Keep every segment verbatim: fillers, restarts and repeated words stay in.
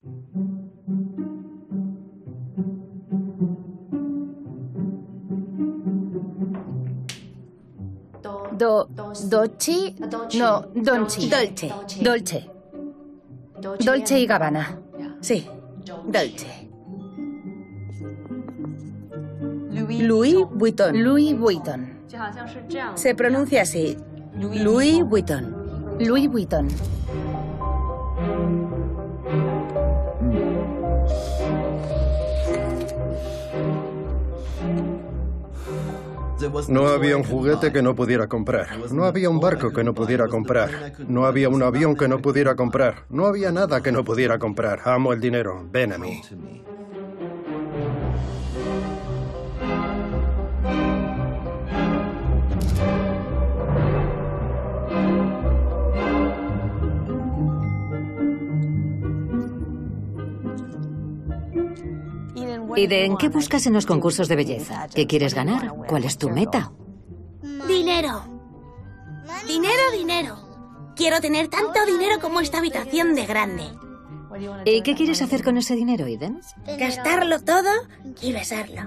Do... Dochi... No, Donchi. Dolce. Dolce. Dolce y Gabbana. Sí, Dolce. Louis Vuitton. Louis Vuitton. Se pronuncia así. Louis Vuitton. Louis Vuitton. No había un juguete que no pudiera comprar. No había un barco que no pudiera comprar. No había un avión que no pudiera comprar. No había nada que no pudiera comprar. Amo el dinero. Ven a mí. Eden, ¿qué buscas en los concursos de belleza? ¿Qué quieres ganar? ¿Cuál es tu meta? Dinero. Dinero, dinero. Quiero tener tanto dinero como esta habitación de grande. ¿Y qué quieres hacer con ese dinero, Eden? Gastarlo todo y besarlo.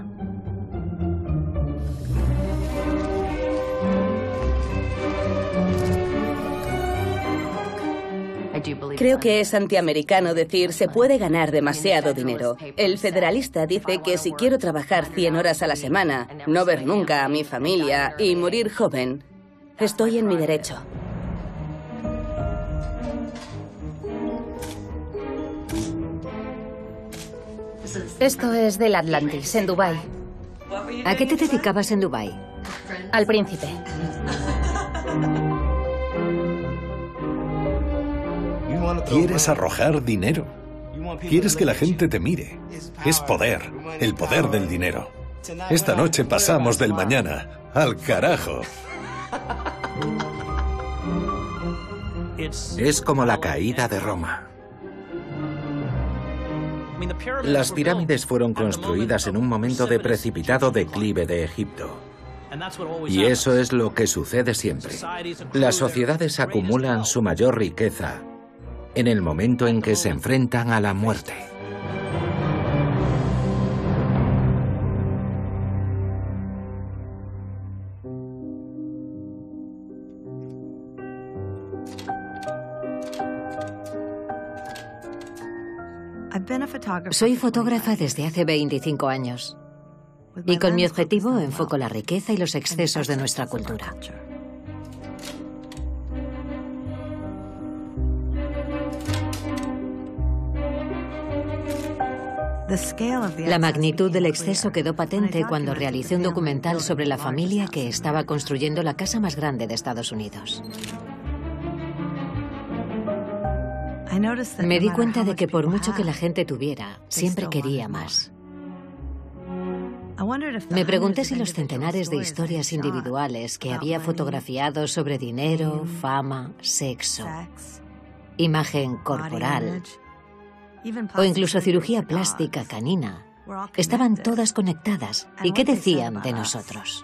Creo que es antiamericano decir se puede ganar demasiado dinero. El federalista dice que si quiero trabajar cien horas a la semana, no ver nunca a mi familia y morir joven, estoy en mi derecho. Esto es del Atlantis, en Dubái. ¿A qué te dedicabas en Dubái? Al príncipe. ¿Quieres arrojar dinero? ¿Quieres que la gente te mire? Es poder, el poder del dinero. Esta noche pasamos del mañana al carajo. Es como la caída de Roma. Las pirámides fueron construidas en un momento de precipitado declive de Egipto. Y eso es lo que sucede siempre. Las sociedades acumulan su mayor riqueza en el momento en que se enfrentan a la muerte. Soy fotógrafa desde hace veinticinco años. Y con mi objetivo enfoco la riqueza y los excesos de nuestra cultura. La magnitud del exceso quedó patente cuando realicé un documental sobre la familia que estaba construyendo la casa más grande de Estados Unidos. Me di cuenta de que por mucho que la gente tuviera, siempre quería más. Me pregunté si los centenares de historias individuales que había fotografiado sobre dinero, fama, sexo, imagen corporal o incluso cirugía plástica canina, estaban todas conectadas. ¿Y qué decían de nosotros?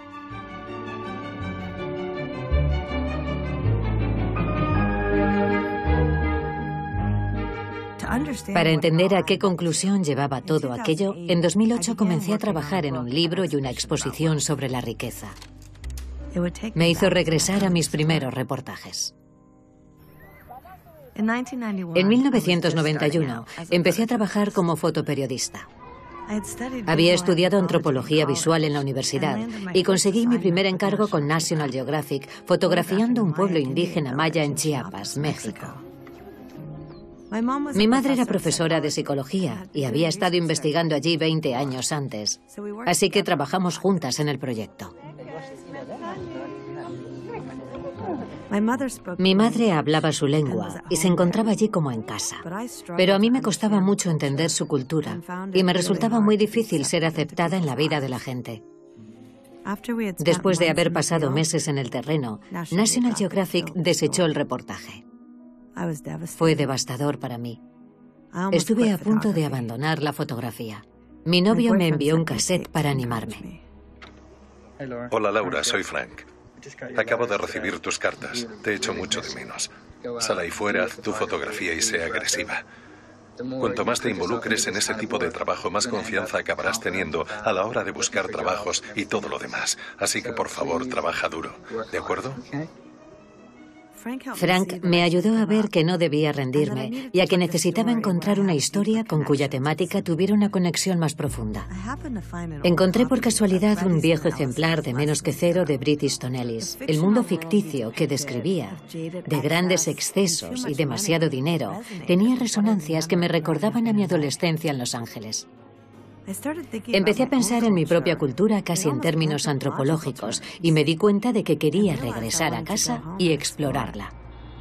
Para entender a qué conclusión llevaba todo aquello, en dos mil ocho comencé a trabajar en un libro y una exposición sobre la riqueza. Me hizo regresar a mis primeros reportajes. En mil novecientos noventa y uno empecé a trabajar como fotoperiodista. Había estudiado antropología visual en la universidad y conseguí mi primer encargo con National Geographic, fotografiando un pueblo indígena maya en Chiapas, México. Mi madre era profesora de psicología y había estado investigando allí veinte años antes, así que trabajamos juntas en el proyecto. Mi madre hablaba su lengua y se encontraba allí como en casa, pero a mí me costaba mucho entender su cultura y me resultaba muy difícil ser aceptada en la vida de la gente. Después de haber pasado meses en el terreno, National Geographic desechó el reportaje. Fue devastador para mí. Estuve a punto de abandonar la fotografía. Mi novio me envió un cassette para animarme. Hola Laura, soy Frank. Acabo de recibir tus cartas. Te echo mucho de menos. Sal ahí fuera, haz tu fotografía y sé agresiva. Cuanto más te involucres en ese tipo de trabajo, más confianza acabarás teniendo a la hora de buscar trabajos y todo lo demás. Así que, por favor, trabaja duro. ¿De acuerdo? Frank me ayudó a ver que no debía rendirme y a que necesitaba encontrar una historia con cuya temática tuviera una conexión más profunda. Encontré por casualidad un viejo ejemplar de Menos que Cero de Bret Easton Ellis. El mundo ficticio que describía, de grandes excesos y demasiado dinero, tenía resonancias que me recordaban a mi adolescencia en Los Ángeles. Empecé a pensar en mi propia cultura casi en términos antropológicos y me di cuenta de que quería regresar a casa y explorarla.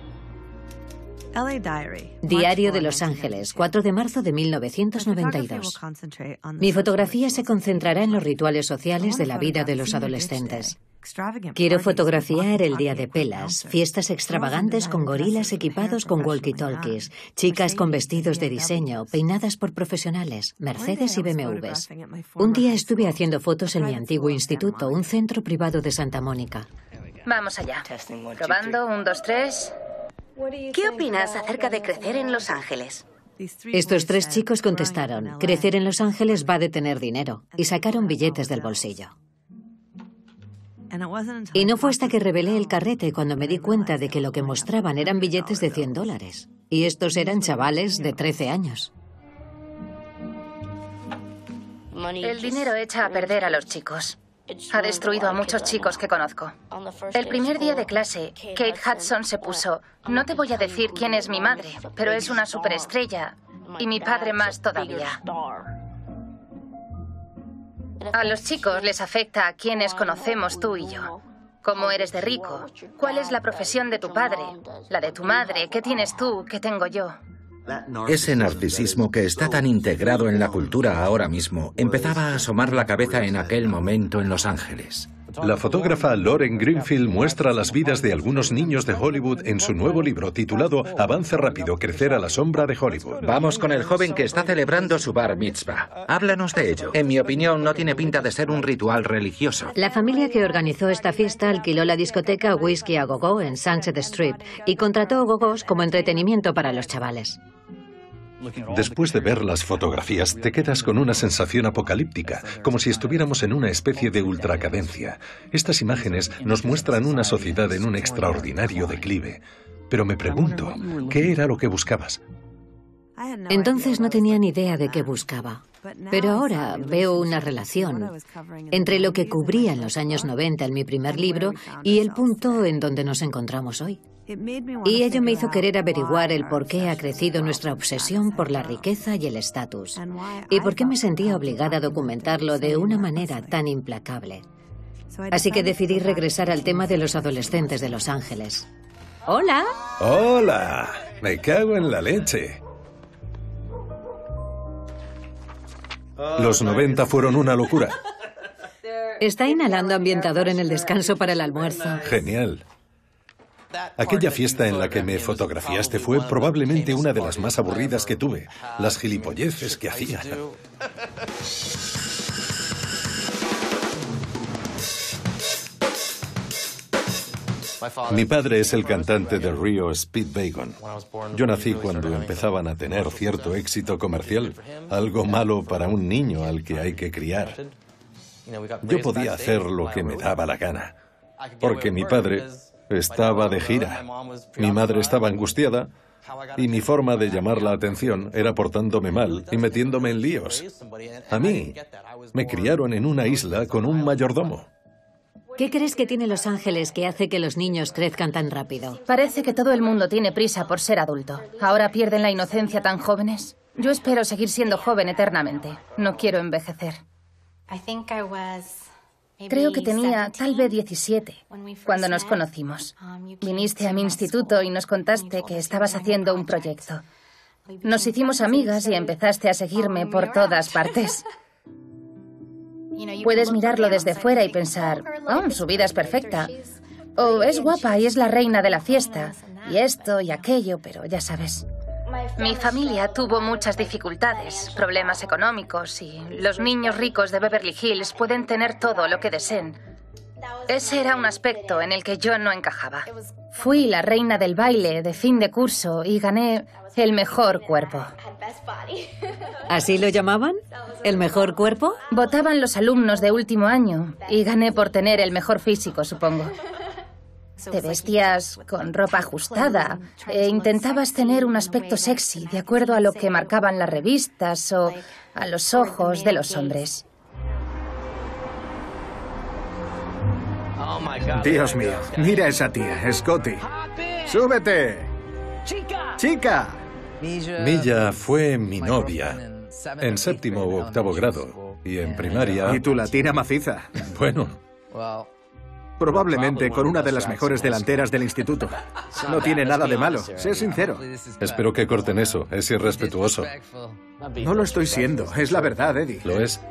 Diario de Los Ángeles, cuatro de marzo de mil novecientos noventa y dos. Mi fotografía se concentrará en los rituales sociales de la vida de los adolescentes. Quiero fotografiar el día de pelas, fiestas extravagantes con gorilas equipados con walkie-talkies, chicas con vestidos de diseño, peinadas por profesionales, Mercedes y B M Ws. Un día estuve haciendo fotos en mi antiguo instituto, un centro privado de Santa Mónica. Vamos allá. Probando, un, dos, tres. ¿Qué opinas acerca de crecer en Los Ángeles? Estos tres chicos contestaron, crecer en Los Ángeles va de tener dinero, y sacaron billetes del bolsillo. Y no fue hasta que revelé el carrete cuando me di cuenta de que lo que mostraban eran billetes de cien dólares. Y estos eran chavales de trece años. El dinero echa a perder a los chicos. Ha destruido a muchos chicos que conozco. El primer día de clase, Kate Hudson se puso, no te voy a decir quién es mi madre, pero es una superestrella. Y mi padre más todavía. A los chicos les afecta a quienes conocemos tú y yo. ¿Cómo eres de rico? ¿Cuál es la profesión de tu padre? ¿La de tu madre? ¿Qué tienes tú? ¿Qué tengo yo? Ese narcisismo que está tan integrado en la cultura ahora mismo empezaba a asomar la cabeza en aquel momento en Los Ángeles. La fotógrafa Lauren Greenfield muestra las vidas de algunos niños de Hollywood en su nuevo libro titulado Avance rápido, crecer a la sombra de Hollywood. Vamos con el joven que está celebrando su bar mitzvah. Háblanos de ello. En mi opinión, no tiene pinta de ser un ritual religioso. La familia que organizó esta fiesta alquiló la discoteca Whiskey a Go-Go en Sunset Strip y contrató gogos como entretenimiento para los chavales. Después de ver las fotografías, te quedas con una sensación apocalíptica, como si estuviéramos en una especie de ultracadencia. Estas imágenes nos muestran una sociedad en un extraordinario declive. Pero me pregunto, ¿qué era lo que buscabas? Entonces no tenía ni idea de qué buscaba. Pero ahora veo una relación entre lo que cubría en los años noventa en mi primer libro y el punto en donde nos encontramos hoy. Y ello me hizo querer averiguar el por qué ha crecido nuestra obsesión por la riqueza y el estatus, y por qué me sentía obligada a documentarlo de una manera tan implacable. Así que decidí regresar al tema de los adolescentes de Los Ángeles. ¡Hola! ¡Hola! Me cago en la leche. Los noventa fueron una locura. Está inhalando ambientador en el descanso para el almuerzo. Genial. Aquella fiesta en la que me fotografiaste fue probablemente una de las más aburridas que tuve. Las gilipolleces que hacía. Mi padre es el cantante de Rio Speedwagon. Yo nací cuando empezaban a tener cierto éxito comercial, algo malo para un niño al que hay que criar. Yo podía hacer lo que me daba la gana, porque mi padre estaba de gira. Mi madre estaba angustiada y mi forma de llamar la atención era portándome mal y metiéndome en líos. A mí me criaron en una isla con un mayordomo. ¿Qué crees que tiene Los Ángeles que hace que los niños crezcan tan rápido? Parece que todo el mundo tiene prisa por ser adulto. ¿Ahora pierden la inocencia tan jóvenes? Yo espero seguir siendo joven eternamente. No quiero envejecer. Creo que tenía tal vez diecisiete cuando nos conocimos. Viniste a mi instituto y nos contaste que estabas haciendo un proyecto. Nos hicimos amigas y empezaste a seguirme por todas partes. Puedes mirarlo desde fuera y pensar, oh, su vida es perfecta. O es guapa y es la reina de la fiesta. Y esto y aquello, pero ya sabes. Mi familia tuvo muchas dificultades, problemas económicos y los niños ricos de Beverly Hills pueden tener todo lo que deseen. Ese era un aspecto en el que yo no encajaba. Fui la reina del baile de fin de curso y gané el mejor cuerpo. ¿Así lo llamaban? ¿El mejor cuerpo? Votaban los alumnos de último año y gané por tener el mejor físico, supongo. Te vestías con ropa ajustada e intentabas tener un aspecto sexy de acuerdo a lo que marcaban las revistas o a los ojos de los hombres. Dios mío, mira a esa tía, Scotty. ¡Súbete! ¡Chica! Milla fue mi novia en séptimo u octavo grado y en primaria... Y tu latina maciza. Bueno... Probablemente con una de las mejores delanteras del instituto. No tiene nada de malo, sé sincero. Espero que corten eso, es irrespetuoso. No lo estoy siendo, es la verdad, Eddie. Lo es.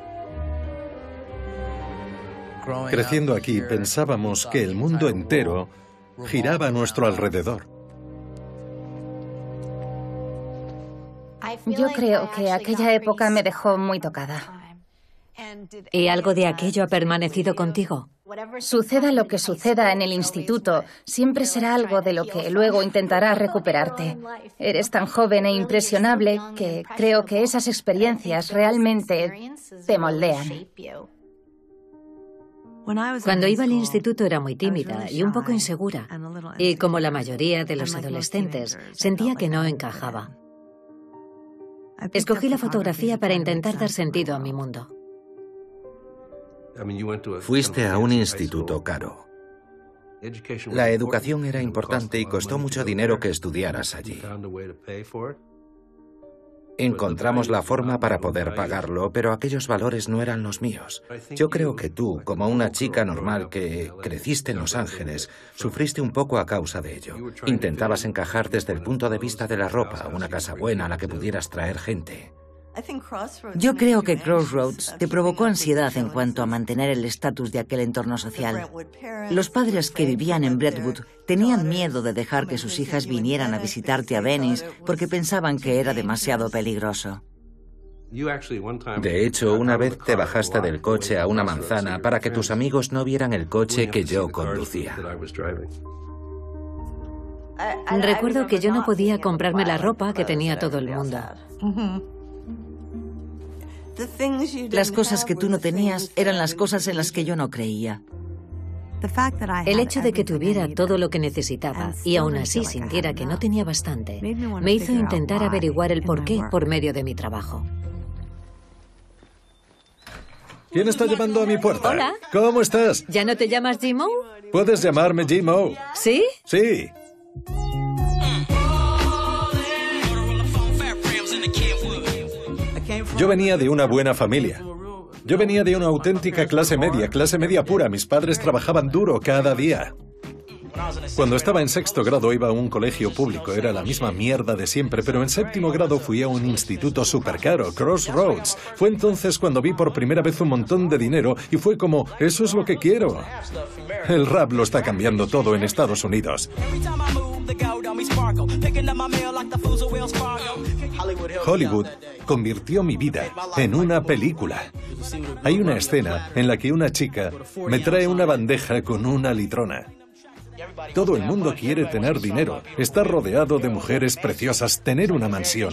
Creciendo aquí pensábamos que el mundo entero giraba a nuestro alrededor. Yo creo que aquella época me dejó muy tocada. ¿Y algo de aquello ha permanecido contigo? Suceda lo que suceda en el instituto, siempre será algo de lo que luego intentarás recuperarte. Eres tan joven e impresionable que creo que esas experiencias realmente te moldean. Cuando iba al instituto era muy tímida y un poco insegura. Y como la mayoría de los adolescentes, sentía que no encajaba. Escogí la fotografía para intentar dar sentido a mi mundo. Fuiste a un instituto caro. La educación era importante y costó mucho dinero que estudiaras allí. Encontramos la forma para poder pagarlo, pero aquellos valores no eran los míos. Yo creo que tú, como una chica normal que creciste en Los Ángeles, sufriste un poco a causa de ello. Intentabas encajar desde el punto de vista de la ropa, una casa buena a la que pudieras traer gente. Yo creo que Crossroads te provocó ansiedad en cuanto a mantener el estatus de aquel entorno social. Los padres que vivían en Brentwood tenían miedo de dejar que sus hijas vinieran a visitarte a Venice porque pensaban que era demasiado peligroso. De hecho, una vez te bajaste del coche a una manzana para que tus amigos no vieran el coche que yo conducía. Recuerdo que yo no podía comprarme la ropa que tenía todo el mundo. Las cosas que tú no tenías eran las cosas en las que yo no creía. El hecho de que tuviera todo lo que necesitaba y aún así sintiera que no tenía bastante, me hizo intentar averiguar el porqué por medio de mi trabajo. ¿Quién está llamando a mi puerta? Hola. ¿Cómo estás? ¿Ya no te llamas Jimo? Puedes llamarme Jimo. ¿Sí? Sí. Yo venía de una buena familia. Yo venía de una auténtica clase media, clase media pura. Mis padres trabajaban duro cada día. Cuando estaba en sexto grado iba a un colegio público. Era la misma mierda de siempre, pero en séptimo grado fui a un instituto súper caro, Crossroads. Fue entonces cuando vi por primera vez un montón de dinero y fue como, eso es lo que quiero. El rap lo está cambiando todo en Estados Unidos. Hollywood convirtió mi vida en una película. Hay una escena en la que una chica me trae una bandeja con una litrona. Todo el mundo quiere tener dinero, estar rodeado de mujeres preciosas, tener una mansión.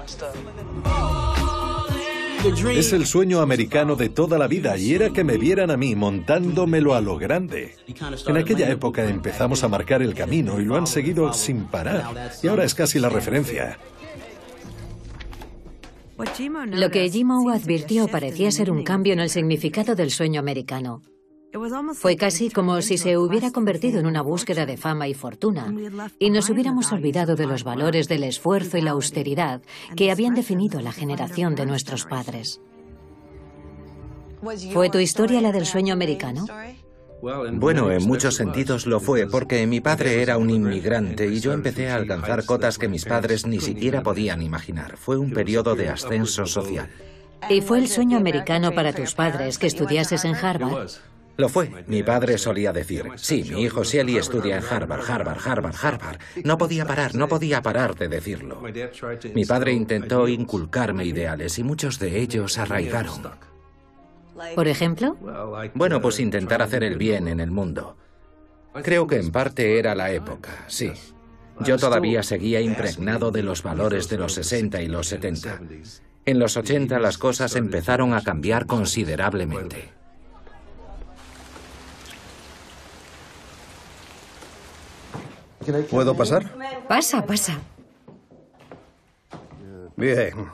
Es el sueño americano de toda la vida y era que me vieran a mí montándomelo a lo grande. En aquella época empezamos a marcar el camino y lo han seguido sin parar. Y ahora es casi la referencia. Lo que Jimo advirtió parecía ser un cambio en el significado del sueño americano. Fue casi como si se hubiera convertido en una búsqueda de fama y fortuna, y nos hubiéramos olvidado de los valores del esfuerzo y la austeridad que habían definido la generación de nuestros padres. ¿Fue tu historia la del sueño americano? Bueno, en muchos sentidos lo fue, porque mi padre era un inmigrante y yo empecé a alcanzar cotas que mis padres ni siquiera podían imaginar. Fue un periodo de ascenso social. ¿Y fue el sueño americano para tus padres que estudiases en Harvard? Lo fue. Mi padre solía decir, sí, mi hijo Shelly estudia en Harvard, Harvard, Harvard, Harvard. No podía parar, no podía parar de decirlo. Mi padre intentó inculcarme ideales y muchos de ellos arraigaron. ¿Por ejemplo? Bueno, pues intentar hacer el bien en el mundo. Creo que en parte era la época, sí. Yo todavía seguía impregnado de los valores de los sesenta y los setenta. En los ochenta las cosas empezaron a cambiar considerablemente. ¿Puedo pasar? Pasa, pasa. Bien.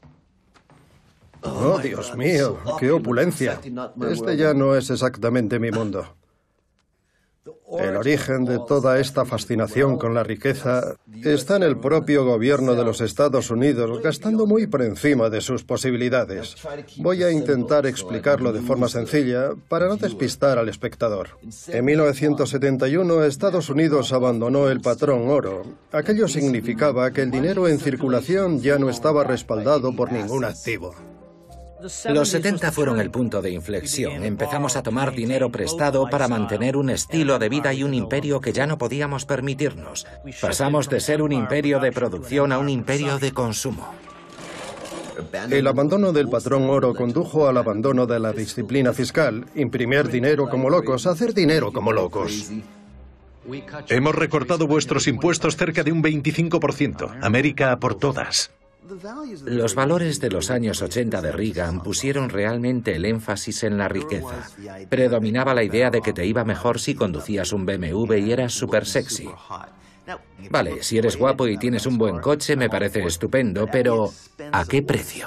Oh, Dios mío, qué opulencia. Este ya no es exactamente mi mundo. El origen de toda esta fascinación con la riqueza está en el propio gobierno de los Estados Unidos, gastando muy por encima de sus posibilidades. Voy a intentar explicarlo de forma sencilla para no despistar al espectador. En mil novecientos setenta y uno, Estados Unidos abandonó el patrón oro. Aquello significaba que el dinero en circulación ya no estaba respaldado por ningún activo. Los setenta fueron el punto de inflexión. Empezamos a tomar dinero prestado para mantener un estilo de vida y un imperio que ya no podíamos permitirnos. Pasamos de ser un imperio de producción a un imperio de consumo. El abandono del patrón oro condujo al abandono de la disciplina fiscal, imprimir dinero como locos, hacer dinero como locos. Hemos recortado vuestros impuestos cerca de un veinticinco por ciento. América a por todas. Los valores de los años ochenta de Reagan pusieron realmente el énfasis en la riqueza. Predominaba la idea de que te iba mejor si conducías un B M W y eras súper sexy. Vale, si eres guapo y tienes un buen coche me parece estupendo, pero ¿a qué precio?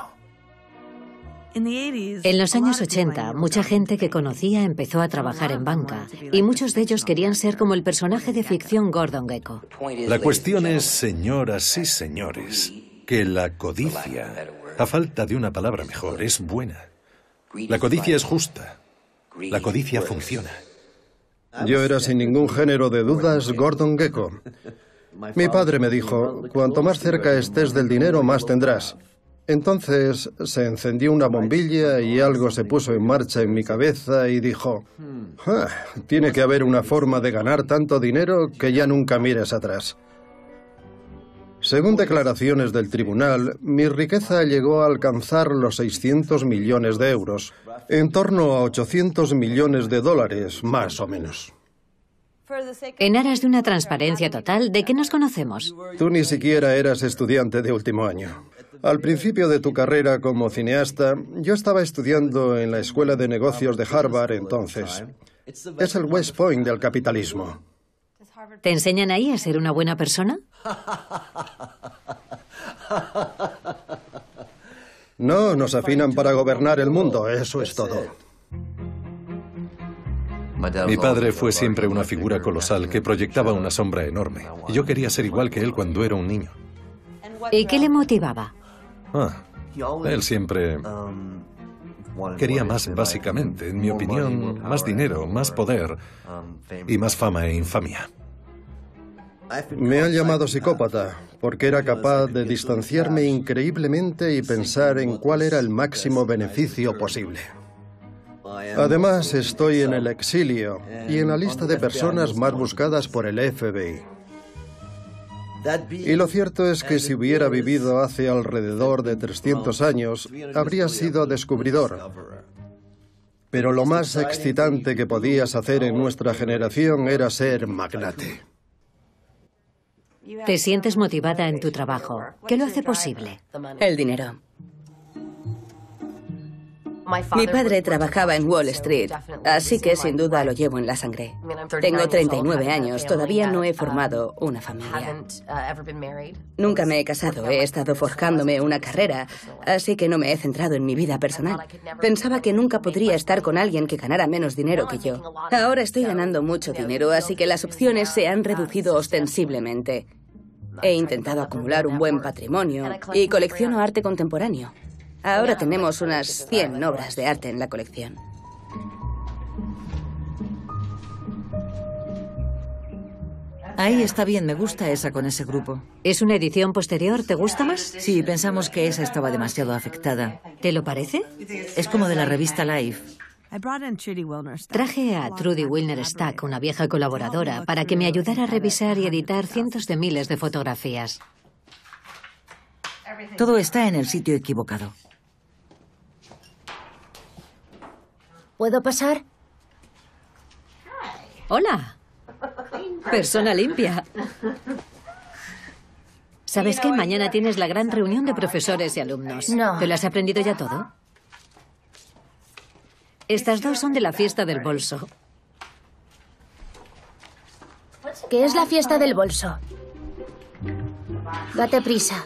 En los años ochenta, mucha gente que conocía empezó a trabajar en banca y muchos de ellos querían ser como el personaje de ficción Gordon Gekko. La cuestión es, señoras y señores, que la codicia, a falta de una palabra mejor, es buena. La codicia es justa. La codicia funciona. Yo era sin ningún género de dudas Gordon Gekko. Mi padre me dijo, cuanto más cerca estés del dinero, más tendrás. Entonces se encendió una bombilla y algo se puso en marcha en mi cabeza y dijo, ah, tiene que haber una forma de ganar tanto dinero que ya nunca mires atrás. Según declaraciones del tribunal, mi riqueza llegó a alcanzar los seiscientos millones de euros, en torno a ochocientos millones de dólares, más o menos. En aras de una transparencia total, ¿de qué nos conocemos? Tú ni siquiera eras estudiante de último año. Al principio de tu carrera como cineasta, yo estaba estudiando en la Escuela de Negocios de Harvard entonces. Es el West Point del capitalismo. ¿Te enseñan ahí a ser una buena persona? No, nos afinan para gobernar el mundo, eso es todo. Mi padre fue siempre una figura colosal que proyectaba una sombra enorme. Y yo quería ser igual que él cuando era un niño. ¿Y qué le motivaba? Ah, él siempre quería más, básicamente, en mi opinión, más dinero, más poder y más fama e infamia. Me han llamado psicópata porque era capaz de distanciarme increíblemente y pensar en cuál era el máximo beneficio posible. Además, estoy en el exilio y en la lista de personas más buscadas por el F B I. Y lo cierto es que si hubiera vivido hace alrededor de trescientos años, habría sido descubridor. Pero lo más excitante que podías hacer en nuestra generación era ser magnate. ¿Te sientes motivada en tu trabajo? ¿Qué lo hace posible? El dinero. Mi padre trabajaba en Wall Street, así que sin duda lo llevo en la sangre. Tengo treinta y nueve años, todavía no he formado una familia. Nunca me he casado, he estado forjándome una carrera, así que no me he centrado en mi vida personal. Pensaba que nunca podría estar con alguien que ganara menos dinero que yo. Ahora estoy ganando mucho dinero, así que las opciones se han reducido ostensiblemente. He intentado acumular un buen patrimonio y colecciono arte contemporáneo. Ahora tenemos unas cien obras de arte en la colección. Ahí está bien, me gusta esa con ese grupo. ¿Es una edición posterior? ¿Te gusta más? Sí, pensamos que esa estaba demasiado afectada. ¿Te lo parece? Es como de la revista Life. Traje a Trudy Wilner Stack, una vieja colaboradora, para que me ayudara a revisar y editar cientos de miles de fotografías. Todo está en el sitio equivocado. ¿Puedo pasar? Hola. Persona limpia. ¿Sabes qué? Mañana tienes la gran reunión de profesores y alumnos. No. ¿Te lo has aprendido ya todo? Estas dos son de la fiesta del bolso. ¿Qué es la fiesta del bolso? Date prisa.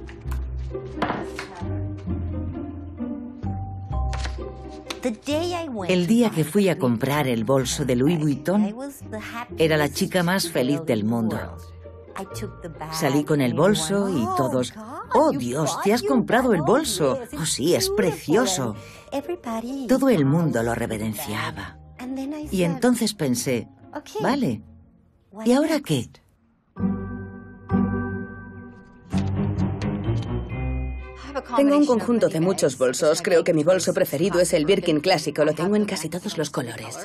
El día que fui a comprar el bolso de Louis Vuitton, era la chica más feliz del mundo. Salí con el bolso y todos... ¡Oh, Dios! ¿Te has comprado el bolso? ¡Oh, sí, es precioso! Todo el mundo lo reverenciaba. Y entonces pensé, vale, ¿y ahora qué? Tengo un conjunto de muchos bolsos. Creo que mi bolso preferido es el Birkin clásico. Lo tengo en casi todos los colores.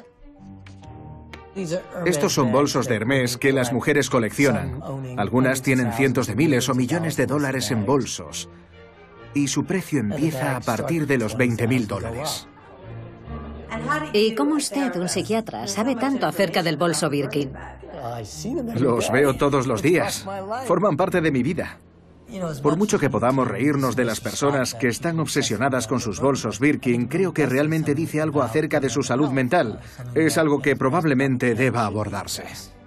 Estos son bolsos de Hermès que las mujeres coleccionan. Algunas tienen cientos de miles o millones de dólares en bolsos. Y su precio empieza a partir de los veinte mil dólares. ¿Y cómo usted, un psiquiatra, sabe tanto acerca del bolso Birkin? Los veo todos los días. Forman parte de mi vida. Por mucho que podamos reírnos de las personas que están obsesionadas con sus bolsos Birkin, creo que realmente dice algo acerca de su salud mental. Es algo que probablemente deba abordarse.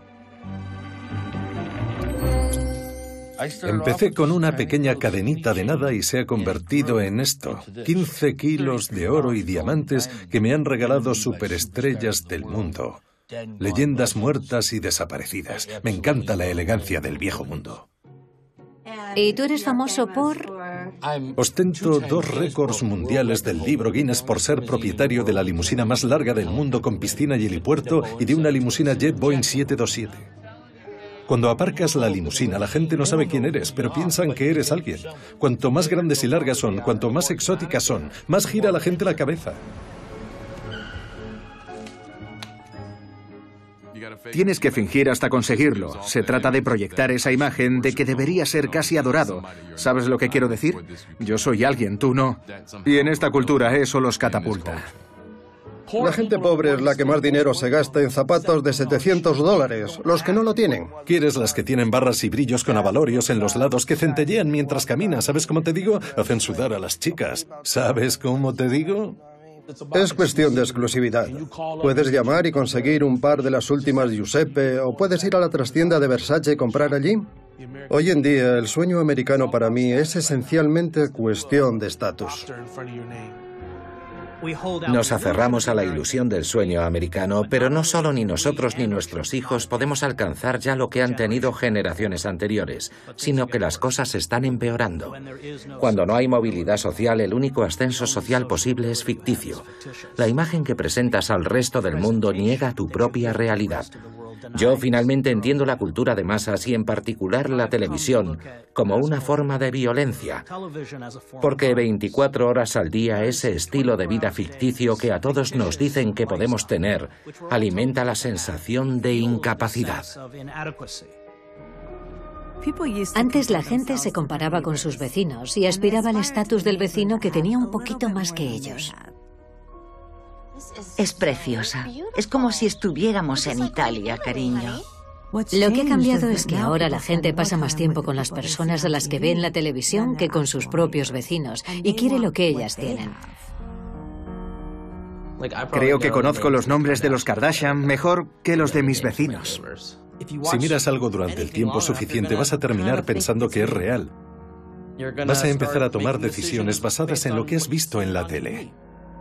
Empecé con una pequeña cadenita de nada y se ha convertido en esto. quince kilos de oro y diamantes que me han regalado superestrellas del mundo. Leyendas muertas y desaparecidas. Me encanta la elegancia del viejo mundo. ¿Y tú eres famoso por...? Ostento dos récords mundiales del libro Guinness por ser propietario de la limusina más larga del mundo con piscina y helipuerto y de una limusina Jet Boeing siete dos siete. Cuando aparcas la limusina, la gente no sabe quién eres, pero piensan que eres alguien. Cuanto más grandes y largas son, cuanto más exóticas son, más gira la gente la cabeza. Tienes que fingir hasta conseguirlo. Se trata de proyectar esa imagen de que debería ser casi adorado. ¿Sabes lo que quiero decir? Yo soy alguien, tú no. Y en esta cultura eso los catapulta. La gente pobre es la que más dinero se gasta en zapatos de setecientos dólares, los que no lo tienen. ¿Quieres las que tienen barras y brillos con abalorios en los lados que centellean mientras caminas? ¿Sabes cómo te digo? Hacen sudar a las chicas. ¿Sabes cómo te digo? Es cuestión de exclusividad. Puedes llamar y conseguir un par de las últimas Giuseppe o puedes ir a la trastienda de Versace y comprar allí. Hoy en día, el sueño americano para mí es esencialmente cuestión de estatus. Nos aferramos a la ilusión del sueño americano, pero no solo ni nosotros ni nuestros hijos podemos alcanzar ya lo que han tenido generaciones anteriores, sino que las cosas están empeorando. Cuando no hay movilidad social, el único ascenso social posible es ficticio. La imagen que presentas al resto del mundo niega tu propia realidad. Yo finalmente entiendo la cultura de masas y en particular la televisión como una forma de violencia, porque veinticuatro horas al día ese estilo de vida ficticio que a todos nos dicen que podemos tener alimenta la sensación de incapacidad. Antes la gente se comparaba con sus vecinos y aspiraba al estatus del vecino que tenía un poquito más que ellos. Es preciosa. Es como si estuviéramos en Italia, cariño. Lo que ha cambiado es que ahora la gente pasa más tiempo con las personas a las que ve en la televisión que con sus propios vecinos y quiere lo que ellas tienen. Creo que conozco los nombres de los Kardashian mejor que los de mis vecinos. Si miras algo durante el tiempo suficiente, vas a terminar pensando que es real. Vas a empezar a tomar decisiones basadas en lo que has visto en la tele.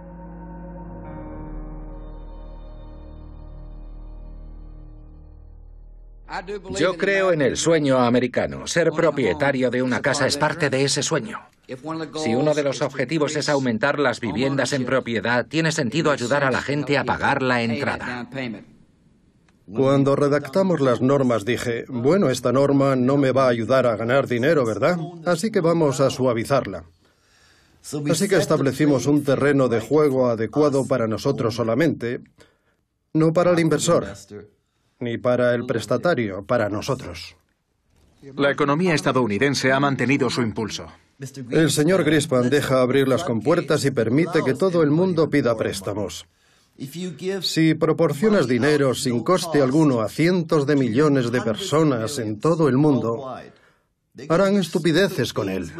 Yo creo en el sueño americano. Ser propietario de una casa es parte de ese sueño. Si uno de los objetivos es aumentar las viviendas en propiedad, tiene sentido ayudar a la gente a pagar la entrada. Cuando redactamos las normas dije, bueno, esta norma no me va a ayudar a ganar dinero, ¿verdad? Así que vamos a suavizarla. Así que establecimos un terreno de juego adecuado para nosotros solamente, no para el inversor, ni para el prestatario, para nosotros. La economía estadounidense ha mantenido su impulso. El señor Greenspan deja abrir las compuertas y permite que todo el mundo pida préstamos. Si proporcionas dinero sin coste alguno a cientos de millones de personas en todo el mundo, harán estupideces con él.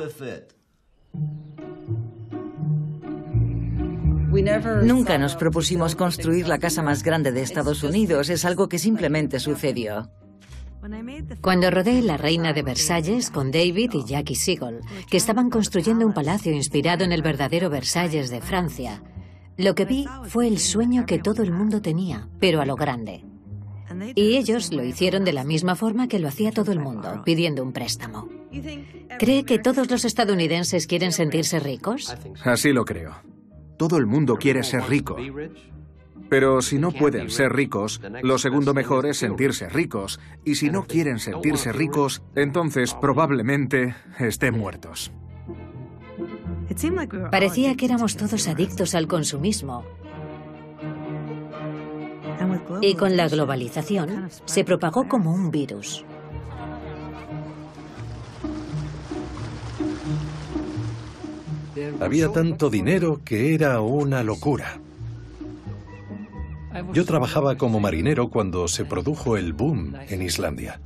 Nunca nos propusimos construir la casa más grande de Estados Unidos, es algo que simplemente sucedió. Cuando rodé La Reina de Versalles con David y Jackie Siegel, que estaban construyendo un palacio inspirado en el verdadero Versalles de Francia, lo que vi fue el sueño que todo el mundo tenía, pero a lo grande. Y ellos lo hicieron de la misma forma que lo hacía todo el mundo, pidiendo un préstamo. ¿Cree que todos los estadounidenses quieren sentirse ricos? Así lo creo. Todo el mundo quiere ser rico. Pero si no pueden ser ricos, lo segundo mejor es sentirse ricos. Y si no quieren sentirse ricos, entonces probablemente estén muertos. Parecía que éramos todos adictos al consumismo. Y con la globalización se propagó como un virus. Había tanto dinero que era una locura. Yo trabajaba como marinero cuando se produjo el boom en Islandia.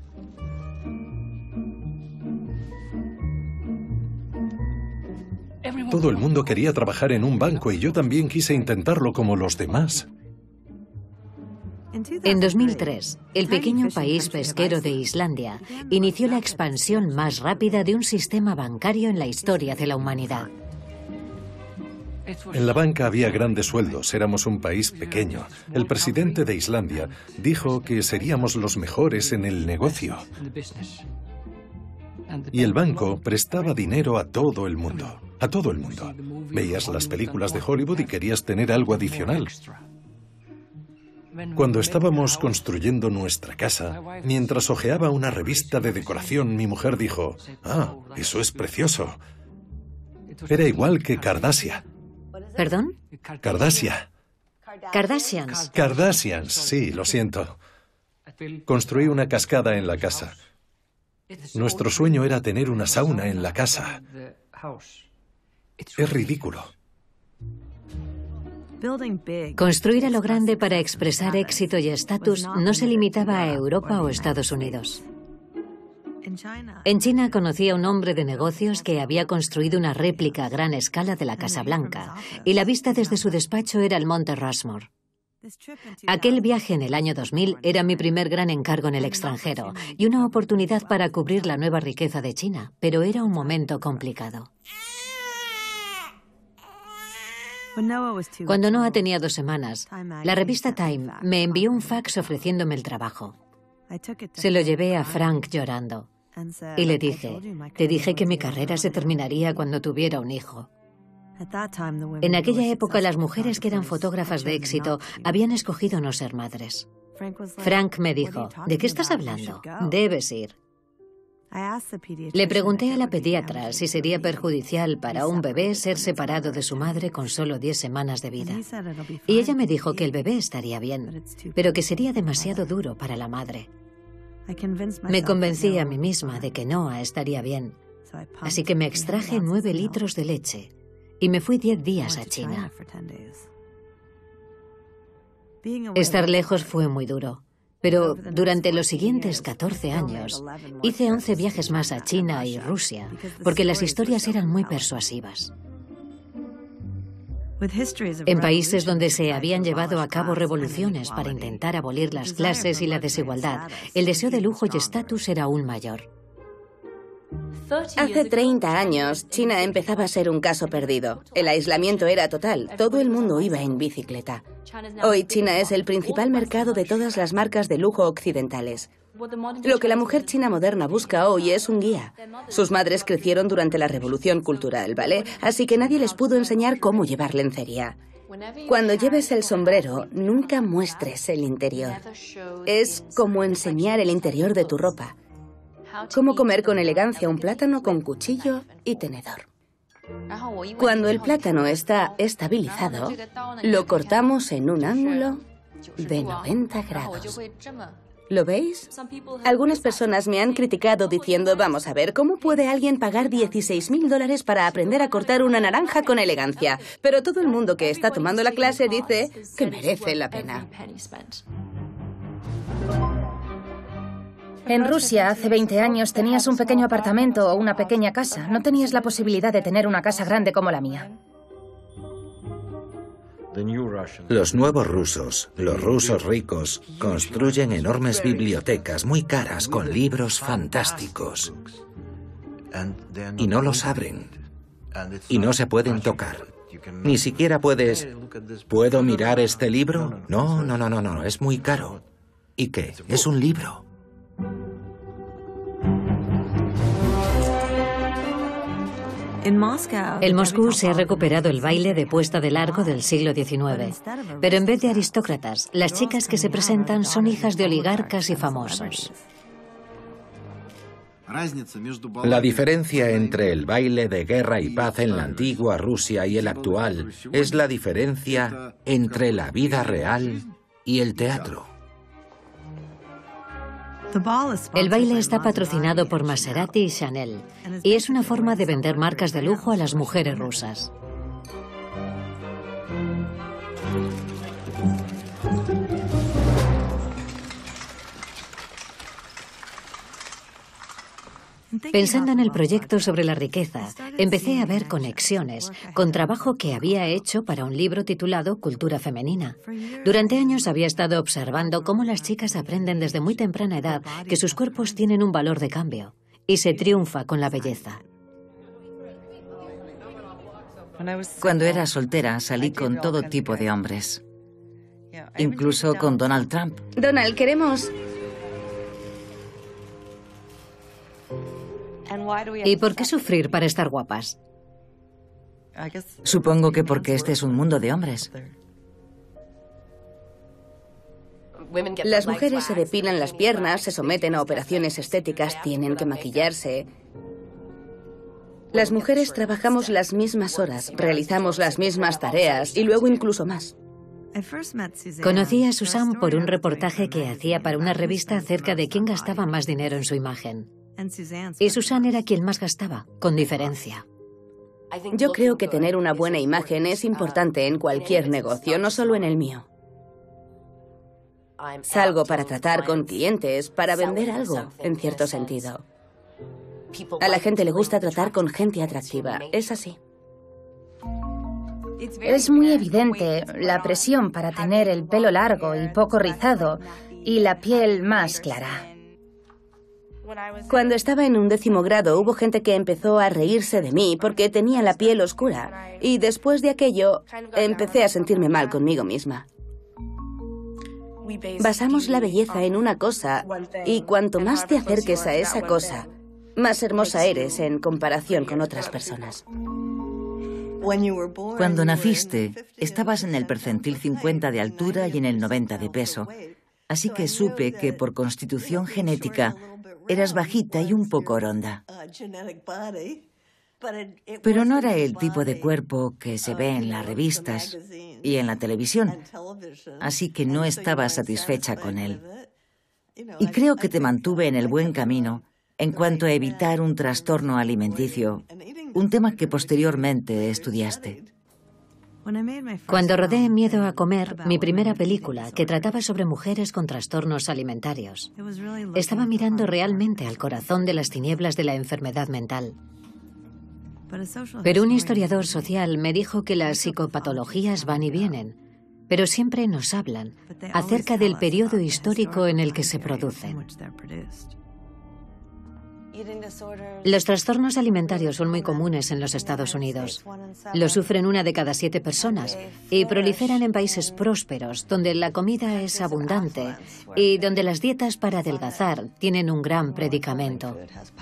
Todo el mundo quería trabajar en un banco y yo también quise intentarlo como los demás. En dos mil tres, el pequeño país pesquero de Islandia inició la expansión más rápida de un sistema bancario en la historia de la humanidad. En la banca había grandes sueldos, éramos un país pequeño. El presidente de Islandia dijo que seríamos los mejores en el negocio. Y el banco prestaba dinero a todo el mundo, a todo el mundo. Veías las películas de Hollywood y querías tener algo adicional. Cuando estábamos construyendo nuestra casa, mientras hojeaba una revista de decoración, mi mujer dijo, «Ah, eso es precioso». Era igual que Kardashian. ¿Perdón? Kardashian. Kardashians. Kardashians, sí, lo siento. Construí una cascada en la casa. Nuestro sueño era tener una sauna en la casa. Es ridículo. Construir a lo grande para expresar éxito y estatus no se limitaba a Europa o Estados Unidos. En China conocí a un hombre de negocios que había construido una réplica a gran escala de la Casa Blanca, y la vista desde su despacho era el Monte Rushmore. Aquel viaje en el año dos mil era mi primer gran encargo en el extranjero y una oportunidad para cubrir la nueva riqueza de China, pero era un momento complicado. Cuando Noah tenía dos semanas, la revista Time me envió un fax ofreciéndome el trabajo. Se lo llevé a Frank llorando y le dije, te dije que mi carrera se terminaría cuando tuviera un hijo. En aquella época las mujeres que eran fotógrafas de éxito habían escogido no ser madres. Frank me dijo, ¿de qué estás hablando? Debes ir. Le pregunté a la pediatra si sería perjudicial para un bebé ser separado de su madre con solo diez semanas de vida. Y ella me dijo que el bebé estaría bien, pero que sería demasiado duro para la madre. Me convencí a mí misma de que Noah estaría bien, así que me extraje nueve litros de leche y me fui diez días a China. Estar lejos fue muy duro. Pero durante los siguientes catorce años hice once viajes más a China y Rusia, porque las historias eran muy persuasivas. En países donde se habían llevado a cabo revoluciones para intentar abolir las clases y la desigualdad, el deseo de lujo y estatus era aún mayor. Hace treinta años, China empezaba a ser un caso perdido. El aislamiento era total, todo el mundo iba en bicicleta. Hoy China es el principal mercado de todas las marcas de lujo occidentales. Lo que la mujer china moderna busca hoy es un guía. Sus madres crecieron durante la revolución cultural, ¿vale? Así que nadie les pudo enseñar cómo llevar lencería. Cuando lleves el sombrero, nunca muestres el interior. Es como enseñar el interior de tu ropa. Cómo comer con elegancia un plátano con cuchillo y tenedor. Cuando el plátano está estabilizado, lo cortamos en un ángulo de noventa grados. ¿Lo veis? Algunas personas me han criticado diciendo, vamos a ver, ¿cómo puede alguien pagar dieciséis mil dólares para aprender a cortar una naranja con elegancia? Pero todo el mundo que está tomando la clase dice que merece la pena. En Rusia, hace veinte años, tenías un pequeño apartamento o una pequeña casa. No tenías la posibilidad de tener una casa grande como la mía. Los nuevos rusos, los rusos ricos, construyen enormes bibliotecas muy caras con libros fantásticos. Y no los abren. Y no se pueden tocar. Ni siquiera puedes... ¿Puedo mirar este libro? No, no, no, no, no, es muy caro. ¿Y qué? Es un libro. En Moscú se ha recuperado el baile de puesta de largo del siglo diecinueve, pero en vez de aristócratas, las chicas que se presentan son hijas de oligarcas y famosos. La diferencia entre el baile de guerra y paz en la antigua Rusia y el actual es la diferencia entre la vida real y el teatro. El baile está patrocinado por Maserati y Chanel, y es una forma de vender marcas de lujo a las mujeres rusas. Pensando en el proyecto sobre la riqueza, empecé a ver conexiones con trabajo que había hecho para un libro titulado Cultura Femenina. Durante años había estado observando cómo las chicas aprenden desde muy temprana edad que sus cuerpos tienen un valor de cambio y se triunfa con la belleza. Cuando era soltera salí con todo tipo de hombres, incluso con Donald Trump. Donald, queremos... ¿Y por qué sufrir para estar guapas? Supongo que porque este es un mundo de hombres. Las mujeres se depilan las piernas, se someten a operaciones estéticas, tienen que maquillarse. Las mujeres trabajamos las mismas horas, realizamos las mismas tareas y luego incluso más. Conocí a Susan por un reportaje que hacía para una revista acerca de quién gastaba más dinero en su imagen. Y Susan era quien más gastaba, con diferencia. Yo creo que tener una buena imagen es importante en cualquier negocio, no solo en el mío. Salgo para tratar con clientes, para vender algo, en cierto sentido. A la gente le gusta tratar con gente atractiva, es así. Es muy evidente la presión para tener el pelo largo y poco rizado y la piel más clara. Cuando estaba en un décimo grado hubo gente que empezó a reírse de mí porque tenía la piel oscura y después de aquello empecé a sentirme mal conmigo misma. Basamos la belleza en una cosa y cuanto más te acerques a esa cosa, más hermosa eres en comparación con otras personas. Cuando naciste, estabas en el percentil cincuenta de altura y en el noventa de peso, así que supe que por constitución genética eras bajita y un poco oronda. Pero no era el tipo de cuerpo que se ve en las revistas y en la televisión, así que no estaba satisfecha con él. Y creo que te mantuve en el buen camino en cuanto a evitar un trastorno alimenticio, un tema que posteriormente estudiaste. Cuando rodé Miedo a comer, mi primera película, que trataba sobre mujeres con trastornos alimentarios, estaba mirando realmente al corazón de las tinieblas de la enfermedad mental. Pero un historiador social me dijo que las psicopatologías van y vienen, pero siempre nos hablan acerca del periodo histórico en el que se producen. Los trastornos alimentarios son muy comunes en los Estados Unidos. Los sufren una de cada siete personas y proliferan en países prósperos, donde la comida es abundante y donde las dietas para adelgazar tienen un gran predicamento.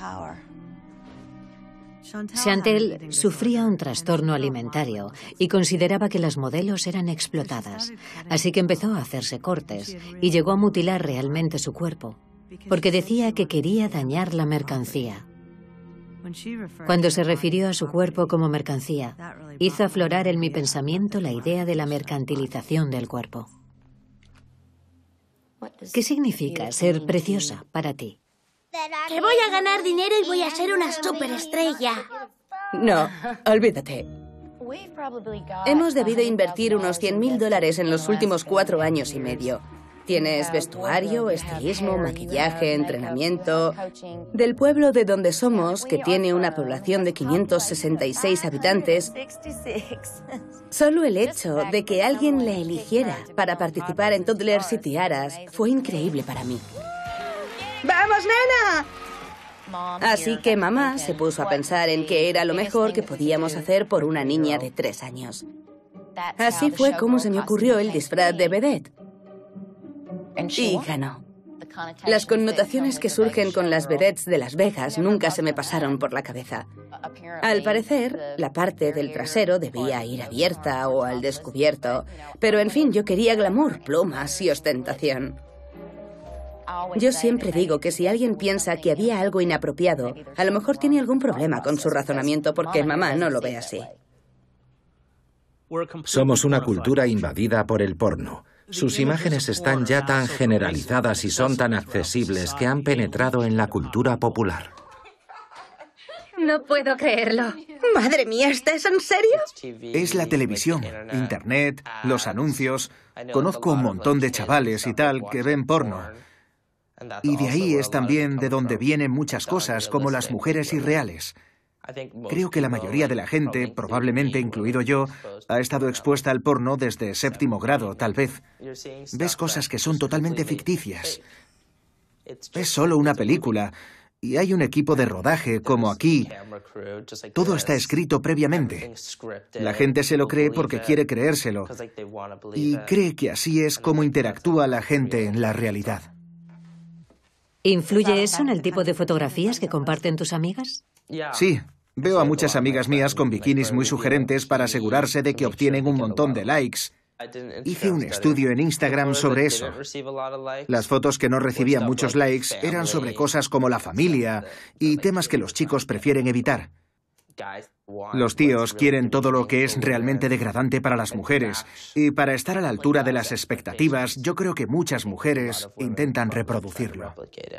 Chantel sufría un trastorno alimentario y consideraba que las modelos eran explotadas, así que empezó a hacerse cortes y llegó a mutilar realmente su cuerpo, porque decía que quería dañar la mercancía. Cuando se refirió a su cuerpo como mercancía, hizo aflorar en mi pensamiento la idea de la mercantilización del cuerpo. ¿Qué significa ser preciosa para ti? Que voy a ganar dinero y voy a ser una superestrella. No, olvídate. Hemos debido invertir unos cien mil dólares en los últimos cuatro años y medio. Tienes vestuario, estilismo, maquillaje, entrenamiento. Del pueblo de donde somos, que tiene una población de quinientos sesenta y seis habitantes, solo el hecho de que alguien le eligiera para participar en Toddlers y Tiaras fue increíble para mí. ¡Vamos, nena! Así que mamá se puso a pensar en qué era lo mejor que podíamos hacer por una niña de tres años. Así fue como se me ocurrió el disfraz de vedette. Y ganó. Las connotaciones que surgen con las vedettes de Las Vegas nunca se me pasaron por la cabeza. Al parecer, la parte del trasero debía ir abierta o al descubierto, pero en fin, yo quería glamour, plumas y ostentación. Yo siempre digo que si alguien piensa que había algo inapropiado, a lo mejor tiene algún problema con su razonamiento porque mamá no lo ve así. Somos una cultura invadida por el porno. Sus imágenes están ya tan generalizadas y son tan accesibles que han penetrado en la cultura popular. No puedo creerlo. Madre mía, ¿estás en serio? Es la televisión, internet, los anuncios. Conozco un montón de chavales y tal que ven porno. Y de ahí es también de donde vienen muchas cosas, como las mujeres irreales. Creo que la mayoría de la gente, probablemente incluido yo, ha estado expuesta al porno desde séptimo grado, tal vez. Ves cosas que son totalmente ficticias. Es solo una película, y hay un equipo de rodaje, como aquí. Todo está escrito previamente. La gente se lo cree porque quiere creérselo, y cree que así es como interactúa la gente en la realidad. ¿Influye eso en el tipo de fotografías que comparten tus amigas? Sí, veo a muchas amigas mías con bikinis muy sugerentes para asegurarse de que obtienen un montón de likes. Hice un estudio en Instagram sobre eso. Las fotos que no recibían muchos likes eran sobre cosas como la familia y temas que los chicos prefieren evitar. Los tíos quieren todo lo que es realmente degradante para las mujeres, y para estar a la altura de las expectativas, yo creo que muchas mujeres intentan reproducirlo.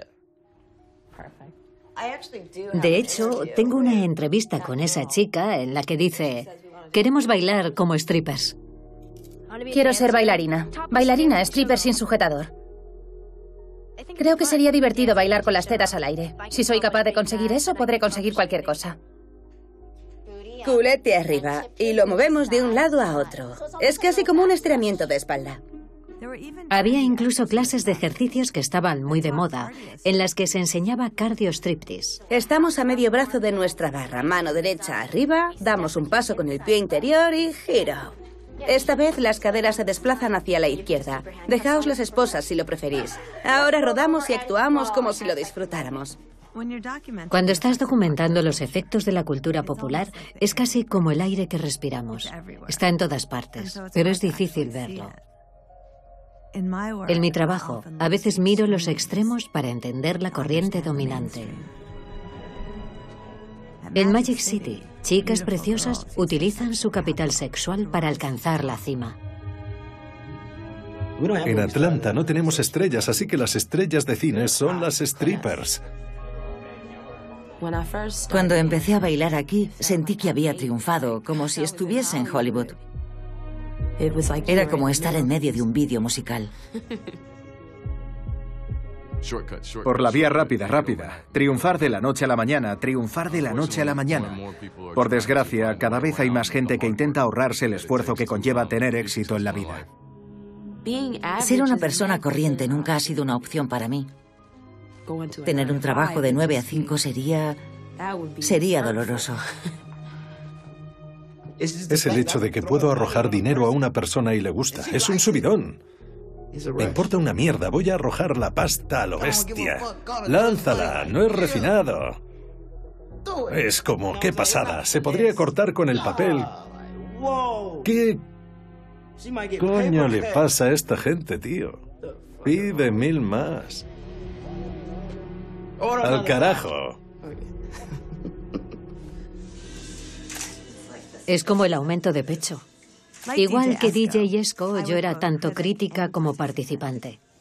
De hecho, tengo una entrevista con esa chica en la que dice: queremos bailar como strippers. Quiero ser bailarina. Bailarina, stripper sin sujetador. Creo que sería divertido bailar con las tetas al aire. Si soy capaz de conseguir eso, podré conseguir cualquier cosa. Culete arriba y lo movemos de un lado a otro. Es casi como un estiramiento de espalda. Había incluso clases de ejercicios que estaban muy de moda, en las que se enseñaba cardio striptease. Estamos a medio brazo de nuestra barra, mano derecha arriba, damos un paso con el pie interior y giro. Esta vez las caderas se desplazan hacia la izquierda. Dejaos las esposas si lo preferís. Ahora rodamos y actuamos como si lo disfrutáramos. Cuando estás documentando los efectos de la cultura popular, es casi como el aire que respiramos. Está en todas partes, pero es difícil verlo. En mi trabajo, a veces miro los extremos para entender la corriente dominante. En Magic City, chicas preciosas utilizan su capital sexual para alcanzar la cima. En Atlanta no tenemos estrellas, así que las estrellas de cine son las strippers. Cuando empecé a bailar aquí, sentí que había triunfado, como si estuviese en Hollywood. Era como estar en medio de un vídeo musical. Por la vía rápida, rápida. Triunfar de la noche a la mañana, triunfar de la noche a la mañana. Por desgracia, cada vez hay más gente que intenta ahorrarse el esfuerzo que conlleva tener éxito en la vida. Ser una persona corriente nunca ha sido una opción para mí. Tener un trabajo de nueve a cinco sería... sería doloroso. Es el hecho de que puedo arrojar dinero a una persona y le gusta. Es un subidón. Me importa una mierda, voy a arrojar la pasta a lo bestia. Lánzala, no es refinado. Es como, qué pasada, se podría cortar con el papel. ¿Qué coño le pasa a esta gente, tío? Pide mil más. Al carajo. Es como el aumento de pecho. Igual que D J Esco, yo era tanto crítica como participante.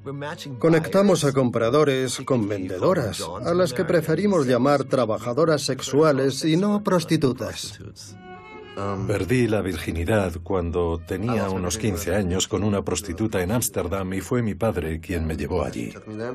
Conectamos a compradores con vendedoras, a las que preferimos llamar trabajadoras sexuales y no prostitutas. Perdí la virginidad cuando tenía unos quince años con una prostituta en Ámsterdam y fue mi padre quien me llevó allí.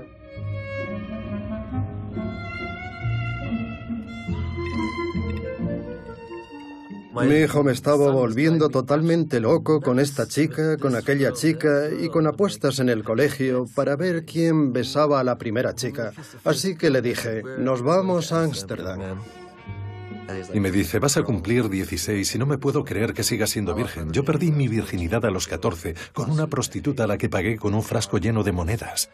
Mi hijo me estaba volviendo totalmente loco con esta chica, con aquella chica y con apuestas en el colegio para ver quién besaba a la primera chica. Así que le dije, nos vamos a Ámsterdam. Y me dice, vas a cumplir dieciséis y no me puedo creer que sigas siendo virgen. Yo perdí mi virginidad a los catorce con una prostituta a la que pagué con un frasco lleno de monedas.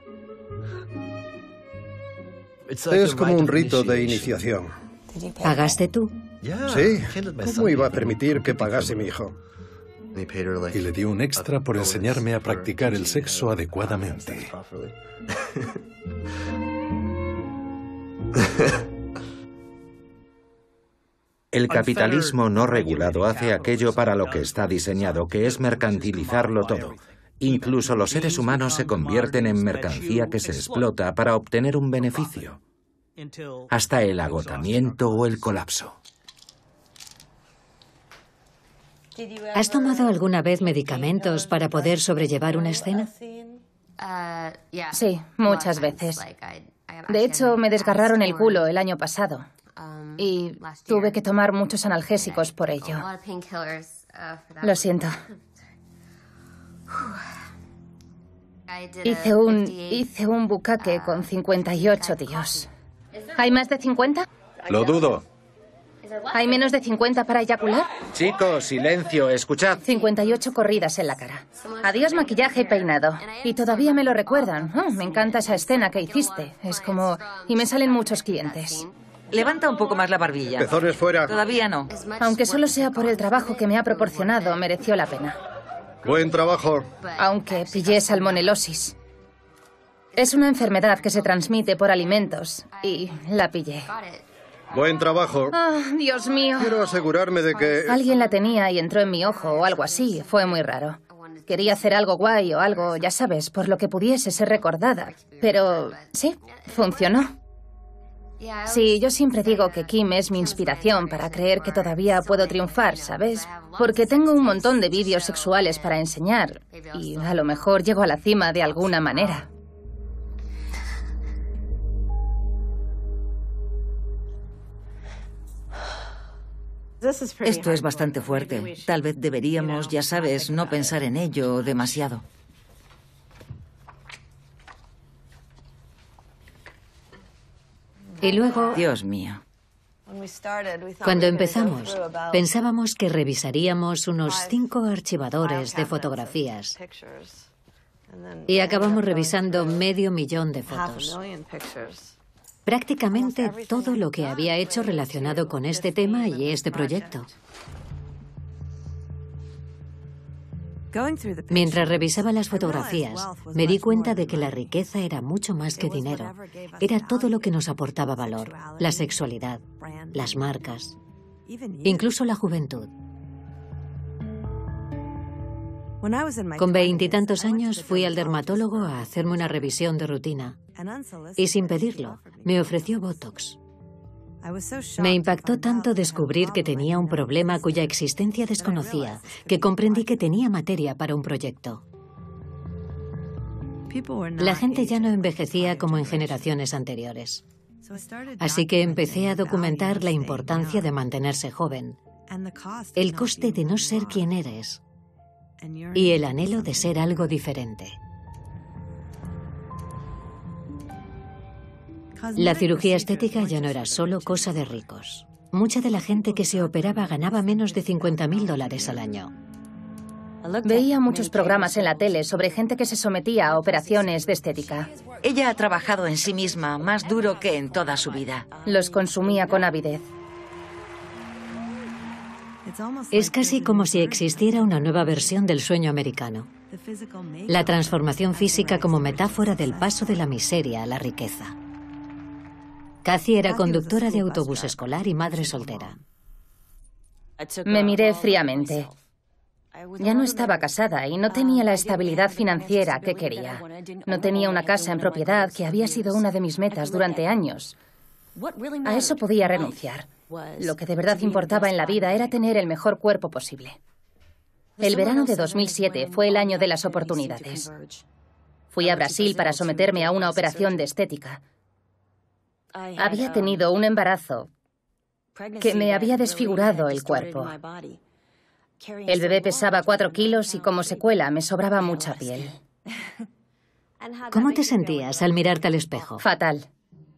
Es como un rito de iniciación. ¿Pagaste tú? Sí, ¿cómo iba a permitir que pagase mi hijo? Y le di un extra por enseñarme a practicar el sexo adecuadamente. El capitalismo no regulado hace aquello para lo que está diseñado, que es mercantilizarlo todo. Incluso los seres humanos se convierten en mercancía que se explota para obtener un beneficio, hasta el agotamiento o el colapso. ¿Has tomado alguna vez medicamentos para poder sobrellevar una escena? Sí, muchas veces. De hecho, me desgarraron el culo el año pasado y tuve que tomar muchos analgésicos por ello. Lo siento. Hice un, hice un bucaque con cincuenta y ocho tíos. ¿Hay más de cincuenta? Lo dudo. ¿Hay menos de cincuenta para eyacular? Chicos, silencio, escuchad. cincuenta y ocho corridas en la cara. Adiós maquillaje y peinado. Y todavía me lo recuerdan. Oh, me encanta esa escena que hiciste. Es como... Y me salen muchos clientes. Levanta un poco más la barbilla. Pezones fuera. Todavía no. Aunque solo sea por el trabajo que me ha proporcionado, mereció la pena. Buen trabajo. Aunque pillé salmonelosis. Es una enfermedad que se transmite por alimentos y la pillé. Buen trabajo. Ah, Dios mío. Quiero asegurarme de que... Alguien la tenía y entró en mi ojo o algo así. Fue muy raro. Quería hacer algo guay o algo, ya sabes, por lo que pudiese ser recordada. Pero sí, funcionó. Sí, yo siempre digo que Kim es mi inspiración para creer que todavía puedo triunfar, ¿sabes? Porque tengo un montón de vídeos sexuales para enseñar y a lo mejor llego a la cima de alguna manera. Esto es bastante fuerte. Tal vez deberíamos, ya sabes, no pensar en ello demasiado. Y luego, Dios mío. cuando empezamos, pensábamos que revisaríamos unos cinco archivadores de fotografías y acabamos revisando medio millón de fotos. Prácticamente todo lo que había hecho relacionado con este tema y este proyecto. Mientras revisaba las fotografías, me di cuenta de que la riqueza era mucho más que dinero. Era todo lo que nos aportaba valor, la sexualidad, las marcas, incluso la juventud. Con veintitantos años fui al dermatólogo a hacerme una revisión de rutina y sin pedirlo me ofreció Botox. Me impactó tanto descubrir que tenía un problema cuya existencia desconocía, que comprendí que tenía materia para un proyecto. La gente ya no envejecía como en generaciones anteriores. Así que empecé a documentar la importancia de mantenerse joven, el coste de no ser quien eres y el anhelo de ser algo diferente. La cirugía estética ya no era solo cosa de ricos. Mucha de la gente que se operaba ganaba menos de cincuenta mil dólares al año. Veía muchos programas en la tele sobre gente que se sometía a operaciones de estética. Ella ha trabajado en sí misma más duro que en toda su vida. Los consumía con avidez. Es casi como si existiera una nueva versión del sueño americano. La transformación física como metáfora del paso de la miseria a la riqueza. Cathy era conductora de autobús escolar y madre soltera. Me miré fríamente. Ya no estaba casada y no tenía la estabilidad financiera que quería. No tenía una casa en propiedad, que había sido una de mis metas durante años. A eso podía renunciar. Lo que de verdad importaba en la vida era tener el mejor cuerpo posible. El verano de dos mil siete fue el año de las oportunidades. Fui a Brasil para someterme a una operación de estética. Había tenido un embarazo que me había desfigurado el cuerpo. El bebé pesaba cuatro kilos y como secuela me sobraba mucha piel. ¿Cómo te sentías al mirarte al espejo? Fatal.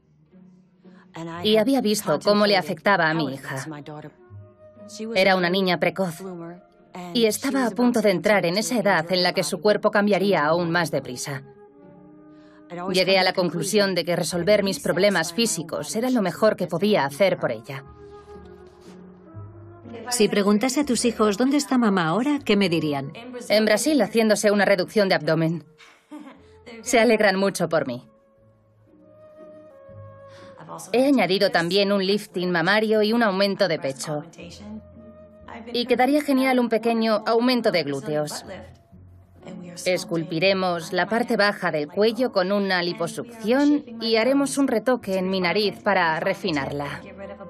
Y había visto cómo le afectaba a mi hija. Era una niña precoz y estaba a punto de entrar en esa edad en la que su cuerpo cambiaría aún más deprisa. Llegué a la conclusión de que resolver mis problemas físicos era lo mejor que podía hacer por ella. Si preguntase a tus hijos dónde está mamá ahora, ¿qué me dirían? En Brasil, haciéndose una reducción de abdomen. Se alegran mucho por mí. He añadido también un lifting mamario y un aumento de pecho. Y quedaría genial un pequeño aumento de glúteos. Esculpiremos la parte baja del cuello con una liposucción y haremos un retoque en mi nariz para refinarla.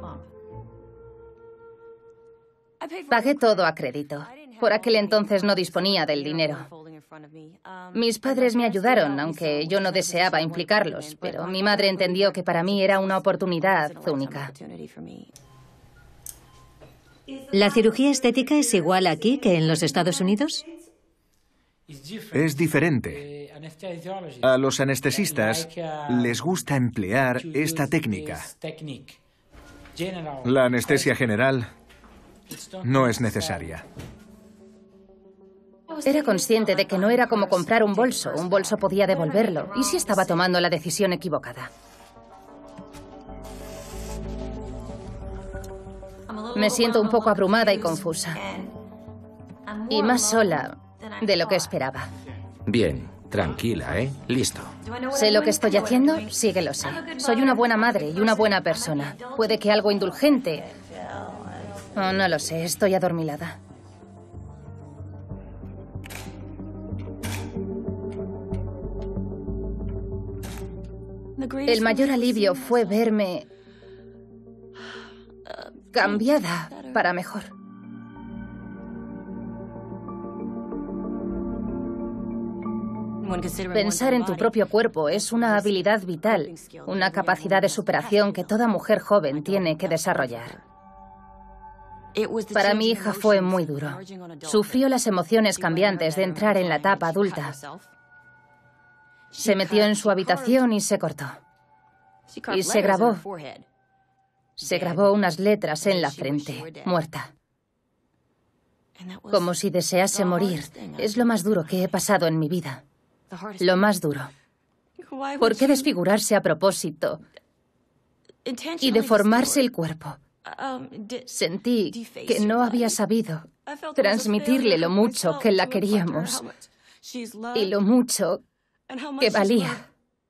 Pagué todo a crédito. Por aquel entonces no disponía del dinero. Mis padres me ayudaron, aunque yo no deseaba implicarlos, pero mi madre entendió que para mí era una oportunidad única. ¿La cirugía estética es igual aquí que en los Estados Unidos? Es diferente. A los anestesistas les gusta emplear esta técnica. La anestesia general no es necesaria. Era consciente de que no era como comprar un bolso. Un bolso podía devolverlo. ¿Y si estaba tomando la decisión equivocada? Me siento un poco abrumada y confusa. Y más sola de lo que esperaba. Bien, tranquila, ¿eh? Listo. ¿Sé lo que estoy haciendo? Sí que lo sé. Soy una buena madre y una buena persona. Puede que algo indulgente. Oh, no lo sé, estoy adormilada. El mayor alivio fue verme cambiada para mejor. Pensar en tu propio cuerpo es una habilidad vital, una capacidad de superación que toda mujer joven tiene que desarrollar. Para mi hija fue muy duro. Sufrió las emociones cambiantes de entrar en la etapa adulta. Se metió en su habitación y se cortó. Y se grabó. Se grabó unas letras en la frente, muerta. Como si desease morir. Es lo más duro que he pasado en mi vida. Lo más duro. ¿Por qué desfigurarse a propósito y deformarse el cuerpo? Sentí que no había sabido transmitirle lo mucho que la queríamos y lo mucho que valía.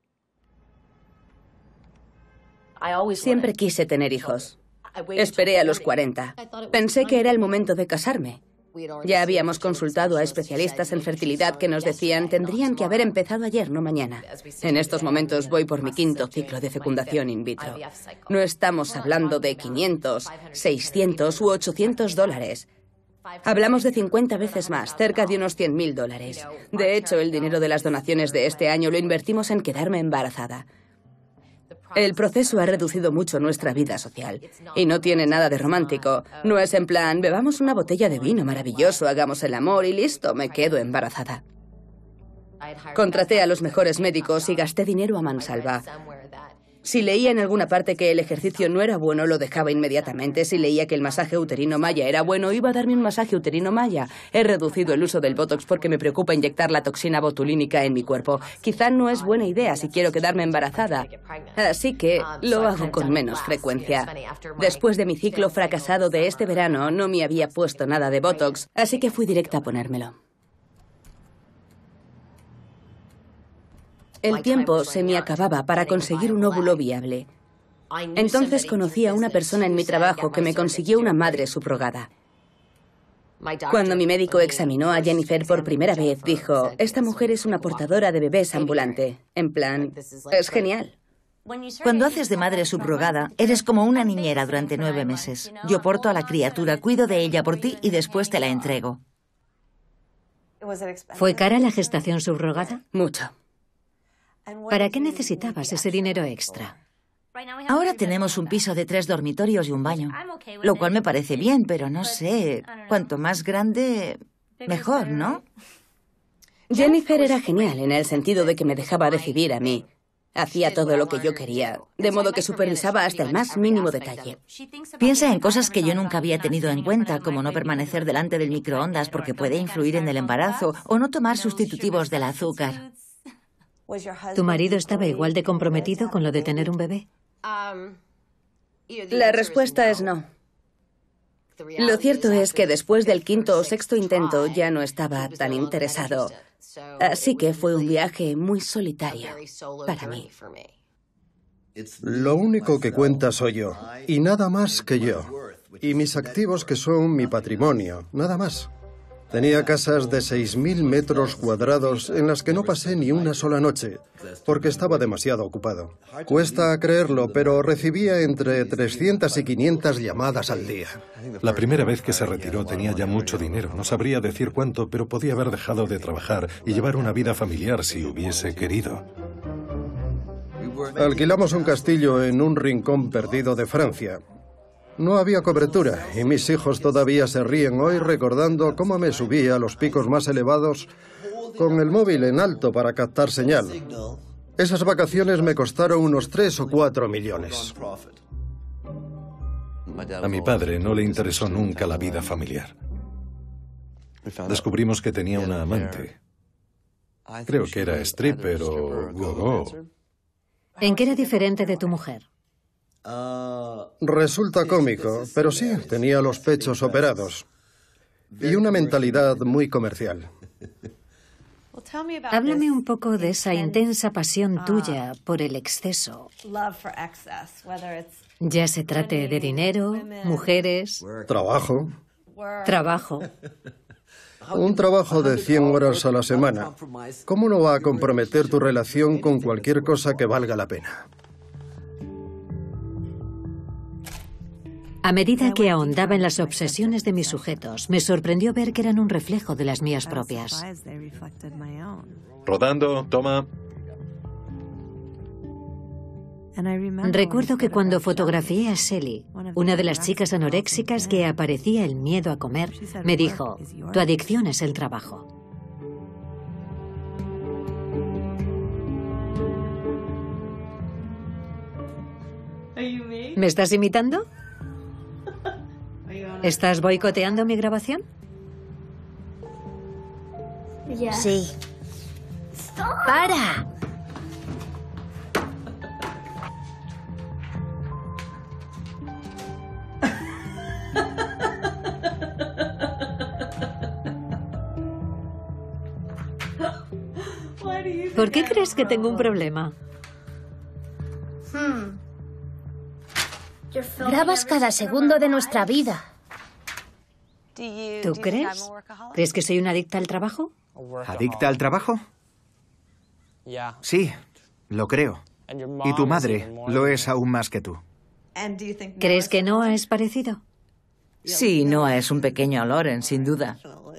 Siempre quise tener hijos. Esperé a los cuarenta. Pensé que era el momento de casarme. Ya habíamos consultado a especialistas en fertilidad que nos decían tendrían que haber empezado ayer, no mañana. En estos momentos voy por mi quinto ciclo de fecundación in vitro. No estamos hablando de quinientos, seiscientos u ochocientos dólares. Hablamos de cincuenta veces más, cerca de unos cien mil dólares. De hecho, el dinero de las donaciones de este año lo invertimos en quedarme embarazada. El proceso ha reducido mucho nuestra vida social. Y no tiene nada de romántico. No es en plan, bebamos una botella de vino maravilloso, hagamos el amor y listo, me quedo embarazada. Contraté a los mejores médicos y gasté dinero a mansalva. Si leía en alguna parte que el ejercicio no era bueno, lo dejaba inmediatamente. Si leía que el masaje uterino maya era bueno, iba a darme un masaje uterino maya. He reducido el uso del Botox porque me preocupa inyectar la toxina botulínica en mi cuerpo. Quizá no es buena idea si quiero quedarme embarazada. Así que lo hago con menos frecuencia. Después de mi ciclo fracasado de este verano, no me había puesto nada de Botox, así que fui directa a ponérmelo. El tiempo se me acababa para conseguir un óvulo viable. Entonces conocí a una persona en mi trabajo que me consiguió una madre subrogada. Cuando mi médico examinó a Jennifer por primera vez, dijo, esta mujer es una portadora de bebés ambulante. En plan, es genial. Cuando haces de madre subrogada, eres como una niñera durante nueve meses. Yo porto a la criatura, cuido de ella por ti y después te la entrego. ¿Fue cara la gestación subrogada? Mucho. ¿Para qué necesitabas ese dinero extra? Ahora tenemos un piso de tres dormitorios y un baño, lo cual me parece bien, pero no sé, cuanto más grande, mejor, ¿no? Jennifer era genial en el sentido de que me dejaba decidir a mí. Hacía todo lo que yo quería, de modo que supervisaba hasta el más mínimo detalle. Piensa en cosas que yo nunca había tenido en cuenta, como no permanecer delante del microondas porque puede influir en el embarazo, o no tomar sustitutivos del azúcar. ¿Tu marido estaba igual de comprometido con lo de tener un bebé? La respuesta es no. Lo cierto es que después del quinto o sexto intento ya no estaba tan interesado. Así que fue un viaje muy solitario para mí. Lo único que cuenta soy yo, y nada más que yo. Y mis activos que son mi patrimonio, nada más. Tenía casas de seis mil metros cuadrados en las que no pasé ni una sola noche, porque estaba demasiado ocupado. Cuesta creerlo, pero recibía entre trescientas y quinientas llamadas al día. La primera vez que se retiró tenía ya mucho dinero. No sabría decir cuánto, pero podía haber dejado de trabajar y llevar una vida familiar si hubiese querido. Alquilamos un castillo en un rincón perdido de Francia. No había cobertura y mis hijos todavía se ríen hoy recordando cómo me subí a los picos más elevados con el móvil en alto para captar señal. Esas vacaciones me costaron unos tres o cuatro millones. A mi padre no le interesó nunca la vida familiar. Descubrimos que tenía una amante. Creo que era stripper o gogó. ¿En qué era diferente de tu mujer? Resulta cómico, pero sí, tenía los pechos operados y una mentalidad muy comercial. Háblame un poco de esa intensa pasión tuya por el exceso. Ya se trate de dinero, mujeres... Trabajo. Trabajo. Un trabajo de cien horas a la semana. ¿Cómo no va a comprometer tu relación con cualquier cosa que valga la pena? A medida que ahondaba en las obsesiones de mis sujetos, me sorprendió ver que eran un reflejo de las mías propias. Rodando, toma. Recuerdo que cuando fotografié a Shelly, una de las chicas anoréxicas que aparecía el miedo a comer, me dijo, tu adicción es el trabajo. ¿Me estás imitando? ¿Estás boicoteando mi grabación? Sí. ¡Para! ¿Por qué crees que tengo un problema? Grabas cada segundo de nuestra vida. ¿Tú crees? ¿Crees que soy una adicta al trabajo? ¿Adicta al trabajo? Sí, lo creo. Y tu madre lo es aún más que tú. ¿Crees que Noah es parecido? Sí, Noah es un pequeño Loren, sin duda.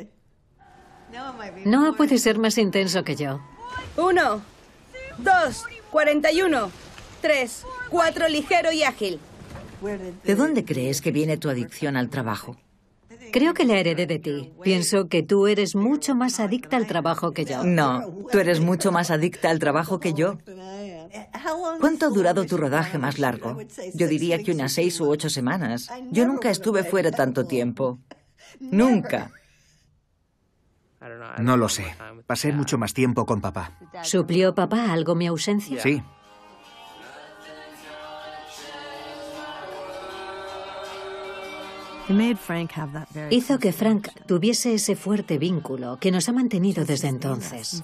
Noah puede ser más intenso que yo. Uno, dos, cuarenta y uno, tres, cuatro, ligero y ágil. ¿De dónde crees que viene tu adicción al trabajo? Creo que la heredé de ti. Pienso que tú eres mucho más adicta al trabajo que yo. No, tú eres mucho más adicta al trabajo que yo. ¿Cuánto ha durado tu rodaje más largo? Yo diría que unas seis u ocho semanas. Yo nunca estuve fuera tanto tiempo. Nunca. No lo sé. Pasé mucho más tiempo con papá. ¿Suplió papá algo mi ausencia? Sí. Hizo que Frank tuviese ese fuerte vínculo que nos ha mantenido desde entonces.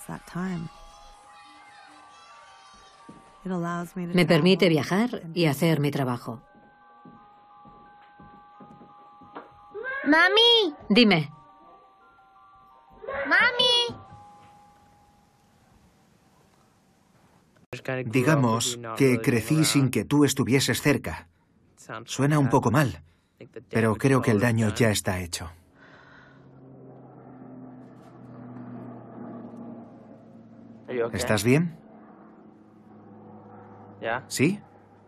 Me permite viajar y hacer mi trabajo. ¡Mami! Dime. Digamos que crecí sin que tú estuvieses cerca. Suena un poco mal, pero creo que el daño ya está hecho. ¿Estás bien? ¿Sí?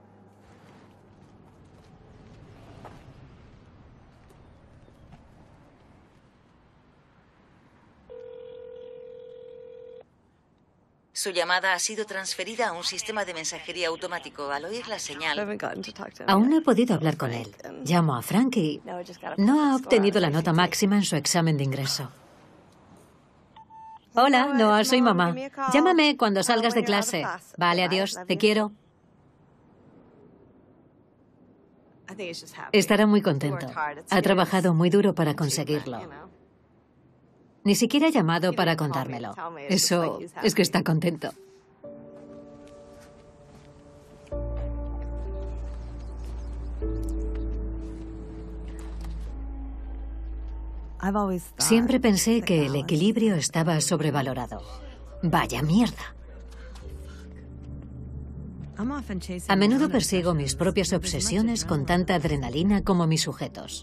Su llamada ha sido transferida a un sistema de mensajería automático. Al oír la señal... Aún no he podido hablar con él. Llamo a Frank y no ha obtenido la nota máxima en su examen de ingreso. Hola, Noah, soy mamá. Llámame cuando salgas de clase. Vale, adiós, te quiero. Estará muy contento. Ha trabajado muy duro para conseguirlo. Ni siquiera ha llamado para contármelo. Eso es que está contento. Siempre pensé que el equilibrio estaba sobrevalorado. Vaya mierda. A menudo persigo mis propias obsesiones con tanta adrenalina como mis sujetos.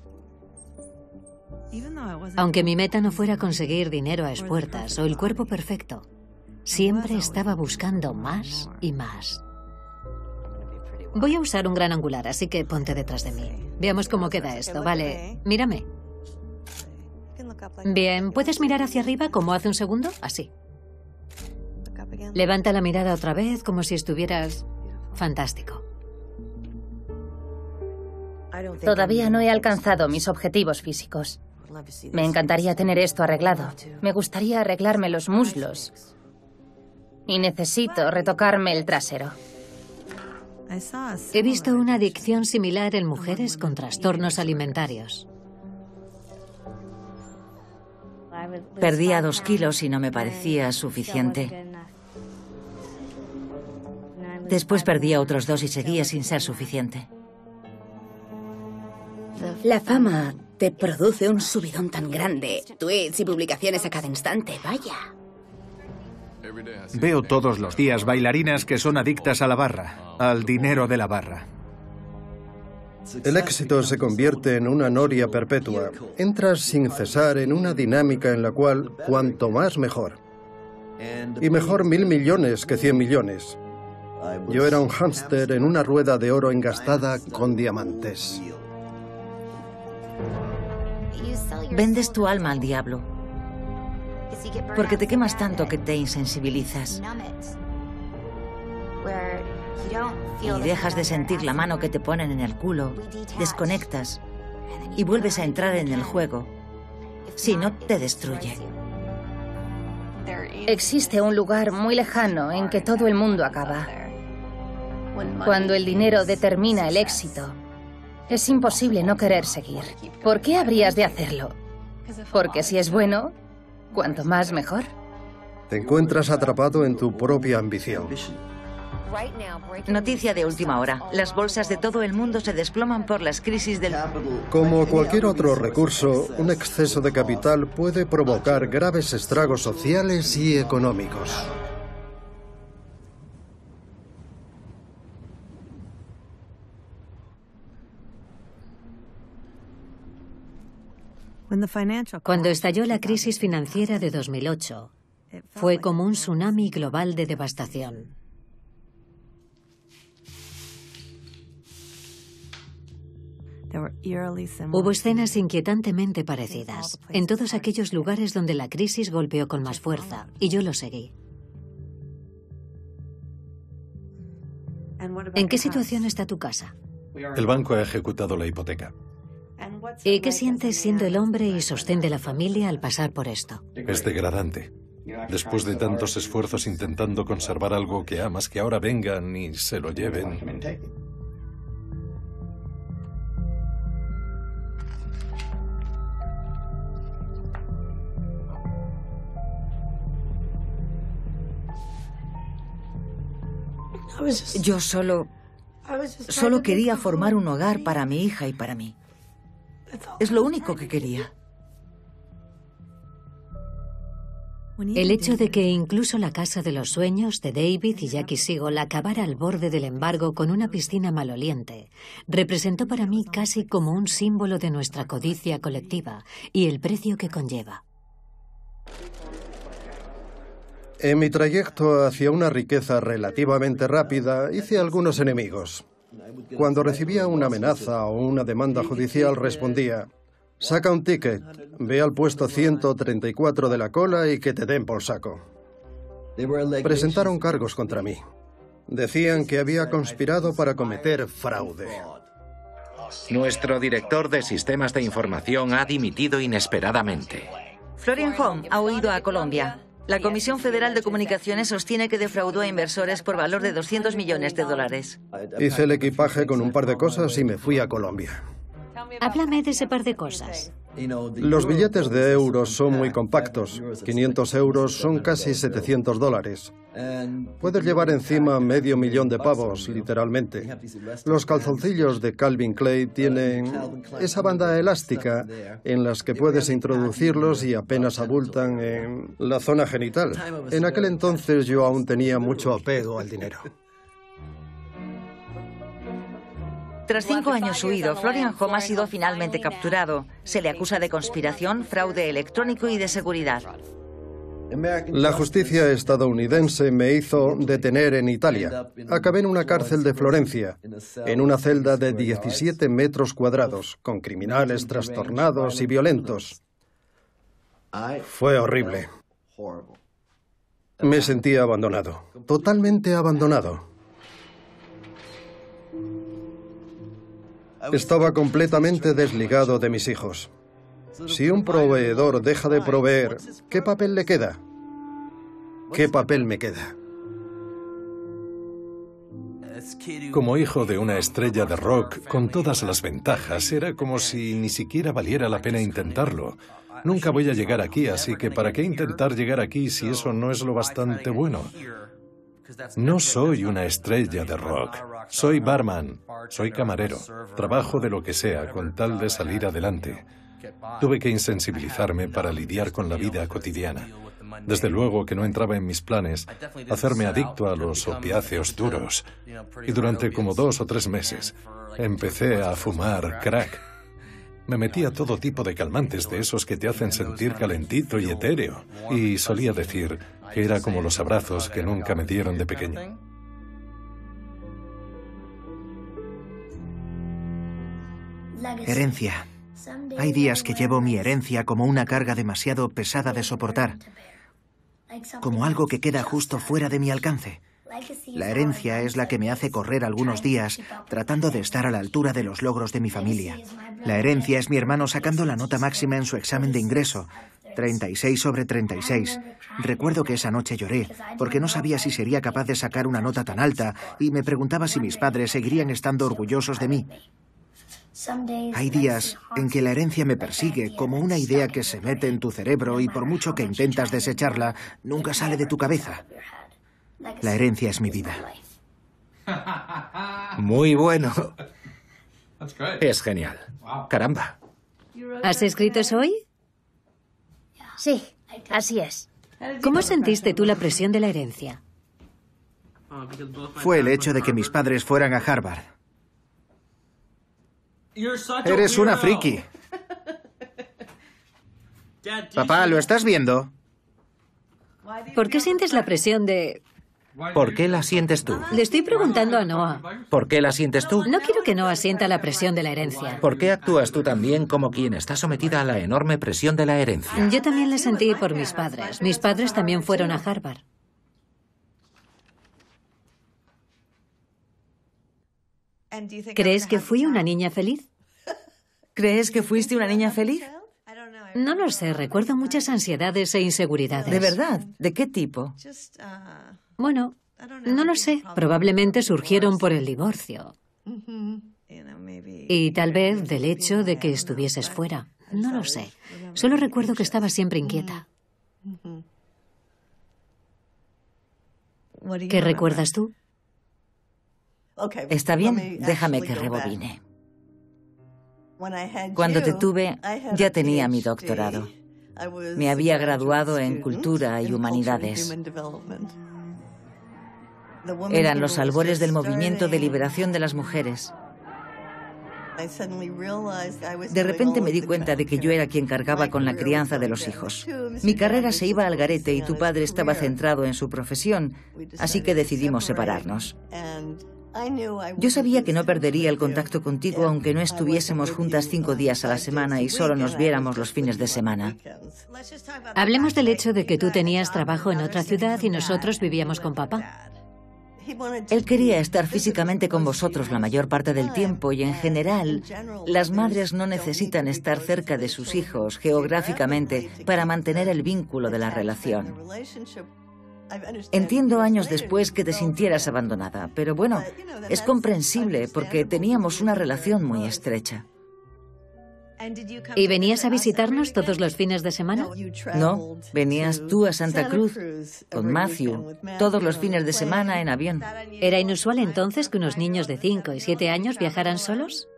Aunque mi meta no fuera conseguir dinero a espuertas o el cuerpo perfecto, siempre estaba buscando más y más. Voy a usar un gran angular, así que ponte detrás de mí. Veamos cómo queda esto, ¿vale? Mírame. Bien, ¿puedes mirar hacia arriba como hace un segundo? Así. Levanta la mirada otra vez como si estuvieras... Fantástico. Todavía no he alcanzado mis objetivos físicos. Me encantaría tener esto arreglado. Me gustaría arreglarme los muslos. Y necesito retocarme el trasero. He visto una adicción similar en mujeres con trastornos alimentarios. Perdía dos kilos y no me parecía suficiente. Después perdía otros dos y seguía sin ser suficiente. La fama te produce un subidón tan grande. Tweets y publicaciones a cada instante, vaya. Veo todos los días bailarinas que son adictas a la barra, al dinero de la barra. El éxito se convierte en una noria perpetua. Entras sin cesar en una dinámica en la cual cuanto más mejor. Y mejor mil millones que cien millones. Yo era un hámster en una rueda de oro engastada con diamantes. Vendes tu alma al diablo, porque te quemas tanto que te insensibilizas. Y dejas de sentir la mano que te ponen en el culo, desconectas y vuelves a entrar en el juego. Si no, te destruye. Existe un lugar muy lejano en que todo el mundo acaba. Cuando el dinero determina el éxito, es imposible no querer seguir. ¿Por qué habrías de hacerlo? Porque si es bueno, cuanto más mejor. Te encuentras atrapado en tu propia ambición. Noticia de última hora. Las bolsas de todo el mundo se desploman por las crisis del... Como cualquier otro recurso, un exceso de capital puede provocar graves estragos sociales y económicos. Cuando estalló la crisis financiera de dos mil ocho, fue como un tsunami global de devastación. Hubo escenas inquietantemente parecidas, en todos aquellos lugares donde la crisis golpeó con más fuerza, y yo lo seguí. ¿En qué situación está tu casa? El banco ha ejecutado la hipoteca. ¿Y qué sientes siendo el hombre y sostén de la familia al pasar por esto? Es degradante. Después de tantos esfuerzos intentando conservar algo que amas, que ahora vengan y se lo lleven. Yo solo... Solo quería formar un hogar para mi hija y para mí. Es lo único que quería. El hecho de que incluso la casa de los sueños de David y Jackie Siegel acabara al borde del embargo con una piscina maloliente representó para mí casi como un símbolo de nuestra codicia colectiva y el precio que conlleva. En mi trayecto hacia una riqueza relativamente rápida hice algunos enemigos. Cuando recibía una amenaza o una demanda judicial respondía: saca un ticket, ve al puesto ciento treinta y cuatro de la cola y que te den por saco. Presentaron cargos contra mí. Decían que había conspirado para cometer fraude. Nuestro director de sistemas de información ha dimitido inesperadamente. Florian Hom ha huido a Colombia. La Comisión Federal de Comunicaciones sostiene que defraudó a inversores por valor de doscientos millones de dólares. Hice el equipaje con un par de cosas y me fui a Colombia. Háblame de ese par de cosas. Los billetes de euros son muy compactos. quinientos euros son casi setecientos dólares. Puedes llevar encima medio millón de pavos, literalmente. Los calzoncillos de Calvin Klein tienen esa banda elástica en las que puedes introducirlos y apenas abultan en la zona genital. En aquel entonces yo aún tenía mucho apego al dinero. Tras cinco años huido, Florian Hom ha sido finalmente capturado. Se le acusa de conspiración, fraude electrónico y de seguridad. La justicia estadounidense me hizo detener en Italia. Acabé en una cárcel de Florencia, en una celda de diecisiete metros cuadrados, con criminales trastornados y violentos. Fue horrible. Me sentía abandonado, totalmente abandonado. Estaba completamente desligado de mis hijos. Si un proveedor deja de proveer, ¿qué papel le queda? ¿Qué papel me queda? Como hijo de una estrella de rock, con todas las ventajas, era como si ni siquiera valiera la pena intentarlo. Nunca voy a llegar aquí, así que ¿para qué intentar llegar aquí si eso no es lo bastante bueno? No soy una estrella de rock. Soy barman, soy camarero. Trabajo de lo que sea con tal de salir adelante. Tuve que insensibilizarme para lidiar con la vida cotidiana. Desde luego que no entraba en mis planes hacerme adicto a los opiáceos duros. Y durante como dos o tres meses empecé a fumar crack. Me metía todo tipo de calmantes de esos que te hacen sentir calentito y etéreo. Y solía decir que era como los abrazos que nunca me dieron de pequeño. Herencia. Hay días que llevo mi herencia como una carga demasiado pesada de soportar, como algo que queda justo fuera de mi alcance. La herencia es la que me hace correr algunos días tratando de estar a la altura de los logros de mi familia. La herencia es mi hermano sacando la nota máxima en su examen de ingreso, treinta y seis sobre treinta y seis. Recuerdo que esa noche lloré, porque no sabía si sería capaz de sacar una nota tan alta y me preguntaba si mis padres seguirían estando orgullosos de mí. Hay días en que la herencia me persigue como una idea que se mete en tu cerebro y por mucho que intentas desecharla, nunca sale de tu cabeza. La herencia es mi vida. Muy bueno. Es genial. Caramba. ¿Has escrito eso hoy? Sí, así es. ¿Cómo sentiste tú la presión de la herencia? Fue el hecho de que mis padres fueran a Harvard. Eres una friki. Papá, ¿lo estás viendo? ¿Por qué sientes la presión de...? ¿Por qué la sientes tú? Le estoy preguntando a Noah. ¿Por qué la sientes tú? No quiero que Noah sienta la presión de la herencia. ¿Por qué actúas tú también como quien está sometida a la enorme presión de la herencia? Yo también la sentí por mis padres. Mis padres también fueron a Harvard. ¿Crees que fui una niña feliz? ¿Crees que fuiste una niña feliz? No lo sé, recuerdo muchas ansiedades e inseguridades. ¿De verdad? ¿De qué tipo? Bueno, no lo sé. Probablemente surgieron por el divorcio. Y tal vez del hecho de que estuvieses fuera. No lo sé. Solo recuerdo que estaba siempre inquieta. ¿Qué recuerdas tú? Está bien, déjame que rebobine. Cuando te tuve, ya tenía mi doctorado. Me había graduado en Cultura y Humanidades. Eran los albores del movimiento de liberación de las mujeres. De repente me di cuenta de que yo era quien cargaba con la crianza de los hijos. Mi carrera se iba al garete y tu padre estaba centrado en su profesión, así que decidimos separarnos. Yo sabía que no perdería el contacto contigo aunque no estuviésemos juntas cinco días a la semana y solo nos viéramos los fines de semana. Hablemos del hecho de que tú tenías trabajo en otra ciudad y nosotros vivíamos con papá. Él quería estar físicamente con vosotros la mayor parte del tiempo y, en general, las madres no necesitan estar cerca de sus hijos geográficamente para mantener el vínculo de la relación. Entiendo años después que te sintieras abandonada, pero bueno, es comprensible porque teníamos una relación muy estrecha. ¿Y venías a visitarnos todos los fines de semana? No, venías tú a Santa Cruz con Matthew todos los fines de semana en avión. ¿Era inusual entonces que unos niños de cinco y siete años viajaran solos?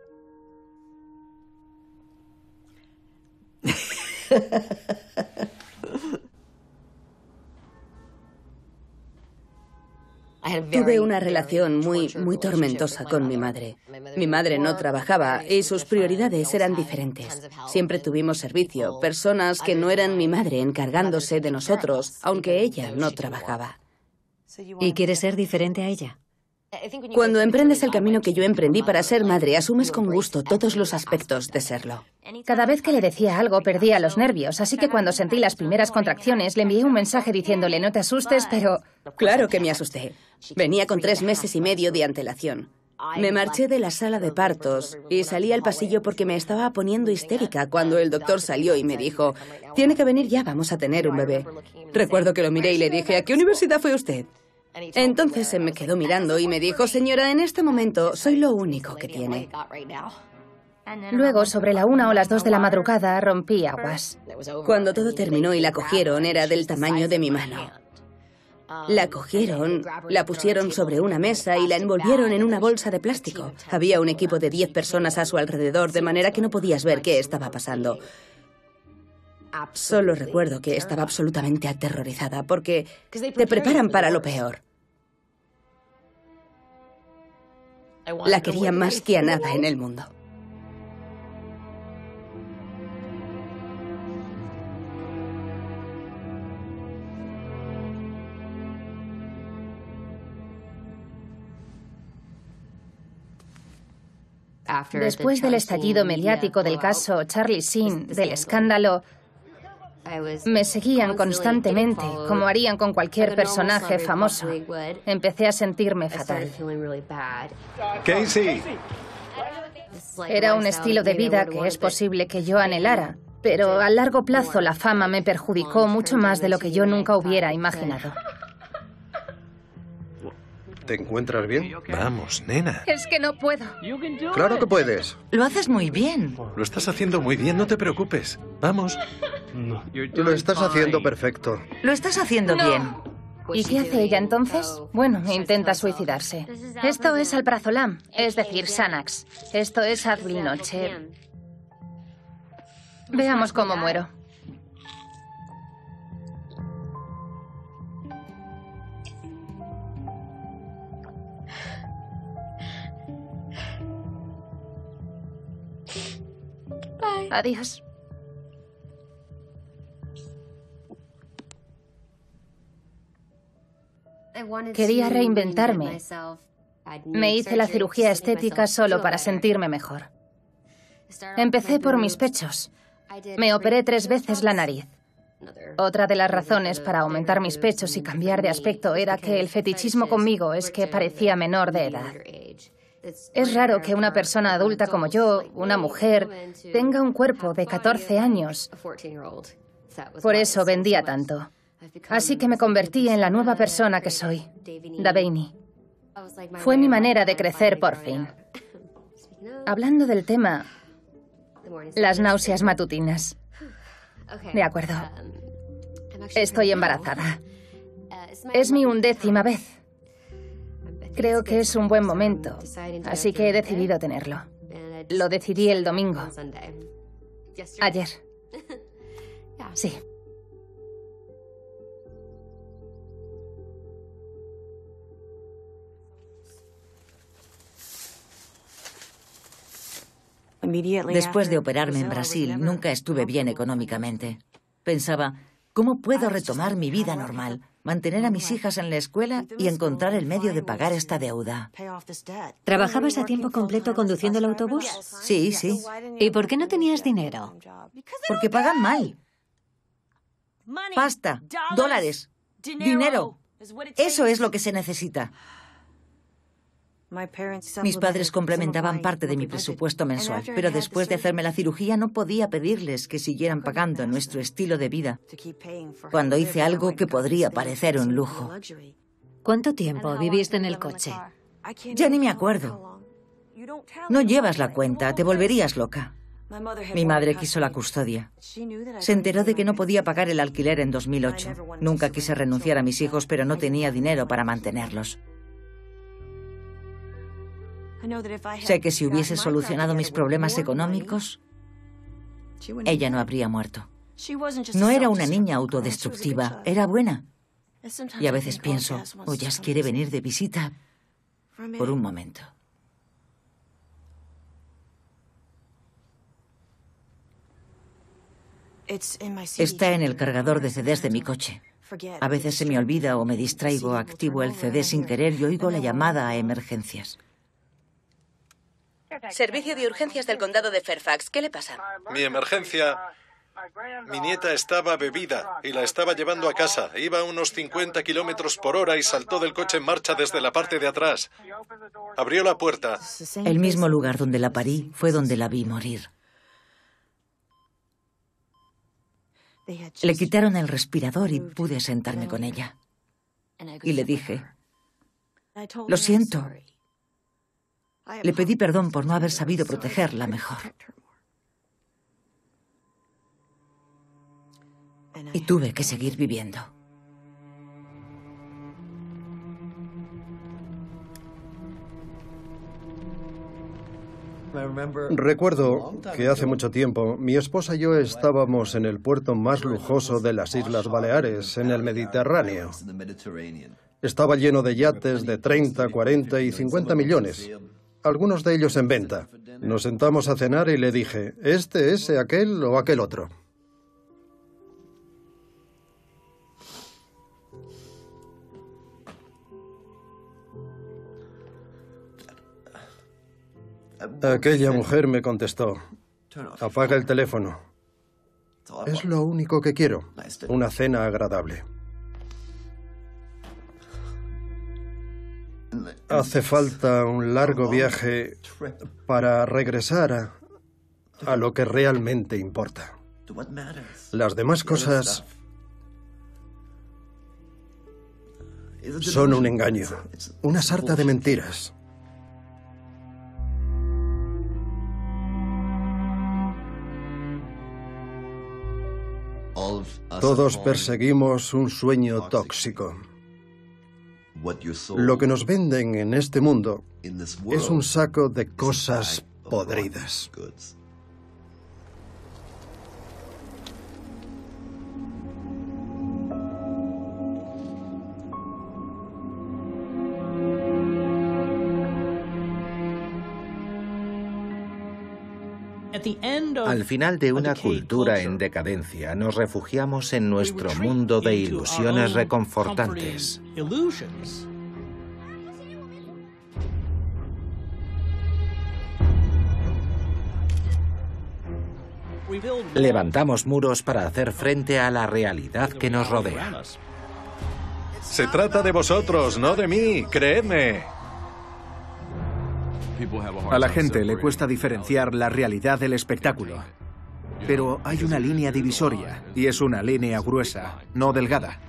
Tuve una relación muy, muy tormentosa con mi madre. Mi madre no trabajaba y sus prioridades eran diferentes. Siempre tuvimos servicio, personas que no eran mi madre encargándose de nosotros, aunque ella no trabajaba. ¿Y quieres ser diferente a ella? Cuando emprendes el camino que yo emprendí para ser madre, asumes con gusto todos los aspectos de serlo. Cada vez que le decía algo perdía los nervios, así que cuando sentí las primeras contracciones le envié un mensaje diciéndole no te asustes, pero... Claro que me asusté. Venía con tres meses y medio de antelación. Me marché de la sala de partos y salí al pasillo porque me estaba poniendo histérica cuando el doctor salió y me dijo, tiene que venir ya, vamos a tener un bebé. Recuerdo que lo miré y le dije, ¿a qué universidad fue usted? Entonces se me quedó mirando y me dijo, señora, en este momento soy lo único que tiene. Luego, sobre la una o las dos de la madrugada, rompí aguas. Cuando todo terminó y la cogieron, era del tamaño de mi mano. La cogieron, la pusieron sobre una mesa y la envolvieron en una bolsa de plástico. Había un equipo de diez personas a su alrededor, de manera que no podías ver qué estaba pasando. Solo recuerdo que estaba absolutamente aterrorizada, porque te preparan para lo peor. La quería más que a nada en el mundo. Después del estallido mediático del caso Charlie Sheen, del escándalo, me seguían constantemente, como harían con cualquier personaje famoso. Empecé a sentirme fatal. Casey. Era un estilo de vida que es posible que yo anhelara, pero a largo plazo la fama me perjudicó mucho más de lo que yo nunca hubiera imaginado. ¿Te encuentras bien? Vamos, nena. Es que no puedo. Claro que puedes. Lo haces muy bien. Lo estás haciendo muy bien, no te preocupes. Vamos. Lo estás haciendo perfecto. Lo estás haciendo No. bien. ¿Y qué hace ella entonces? Bueno, intenta suicidarse. Esto es alprazolam, es decir, Xanax. Esto es Advil noche. Veamos cómo muero. Adiós. Quería reinventarme. Me hice la cirugía estética solo para sentirme mejor. Empecé por mis pechos. Me operé tres veces la nariz. Otra de las razones para aumentar mis pechos y cambiar de aspecto era que el fetichismo conmigo es que parecía menor de edad. Es raro que una persona adulta como yo, una mujer, tenga un cuerpo de catorce años. Por eso vendía tanto. Así que me convertí en la nueva persona que soy, Davani. Fue mi manera de crecer por fin. Hablando del tema, las náuseas matutinas. De acuerdo. Estoy embarazada. Es mi undécima vez. Creo que es un buen momento, así que he decidido tenerlo. Lo decidí el domingo. Ayer. Sí. Después de operarme en Brasil, nunca estuve bien económicamente. Pensaba, ¿cómo puedo retomar mi vida normal, mantener a mis hijas en la escuela y encontrar el medio de pagar esta deuda? ¿Trabajabas a tiempo completo conduciendo el autobús? Sí, sí. ¿Y por qué no tenías dinero? Porque pagan mal. Pasta, dólares, dinero. Eso es lo que se necesita. Mis padres complementaban parte de mi presupuesto mensual, pero después de hacerme la cirugía no podía pedirles que siguieran pagando nuestro estilo de vida cuando hice algo que podría parecer un lujo. ¿Cuánto tiempo viviste en el coche? Ya ni me acuerdo. No llevas la cuenta, te volverías loca. Mi madre quiso la custodia. Se enteró de que no podía pagar el alquiler en dos mil ocho. Nunca quise renunciar a mis hijos, pero no tenía dinero para mantenerlos. Sé que si hubiese solucionado mis problemas económicos, ella no habría muerto. No era una niña autodestructiva, era buena. Y a veces pienso, o Jazz quiere venir de visita por un momento. Está en el cargador de C Ds de mi coche. A veces se me olvida o me distraigo, activo el C D sin querer y oigo la llamada a emergencias. Servicio de urgencias del condado de Fairfax. ¿Qué le pasa? Mi emergencia. Mi nieta estaba bebida y la estaba llevando a casa. Iba a unos cincuenta kilómetros por hora y saltó del coche en marcha desde la parte de atrás. Abrió la puerta. El mismo lugar donde la parí fue donde la vi morir. Le quitaron el respirador y pude sentarme con ella. Y le dije, lo siento. Le pedí perdón por no haber sabido protegerla mejor. Y tuve que seguir viviendo. Recuerdo que hace mucho tiempo mi esposa y yo estábamos en el puerto más lujoso de las Islas Baleares, en el Mediterráneo. Estaba lleno de yates de treinta, cuarenta y cincuenta millones. Algunos de ellos en venta. Nos sentamos a cenar y le dije, este, ese, aquel o aquel otro. Aquella mujer me contestó, apaga el teléfono. Es lo único que quiero, una cena agradable. Hace falta un largo viaje para regresar a, a lo que realmente importa. Las demás cosas son un engaño, una sarta de mentiras. Todos perseguimos un sueño tóxico. Lo que nos venden en este mundo es un saco de cosas podridas. Al final de una cultura en decadencia, nos refugiamos en nuestro mundo de ilusiones reconfortantes. Levantamos muros para hacer frente a la realidad que nos rodea. Se trata de vosotros, no de mí, creedme. A la gente le cuesta diferenciar la realidad del espectáculo. Pero hay una línea divisoria, y es una línea gruesa, no delgada.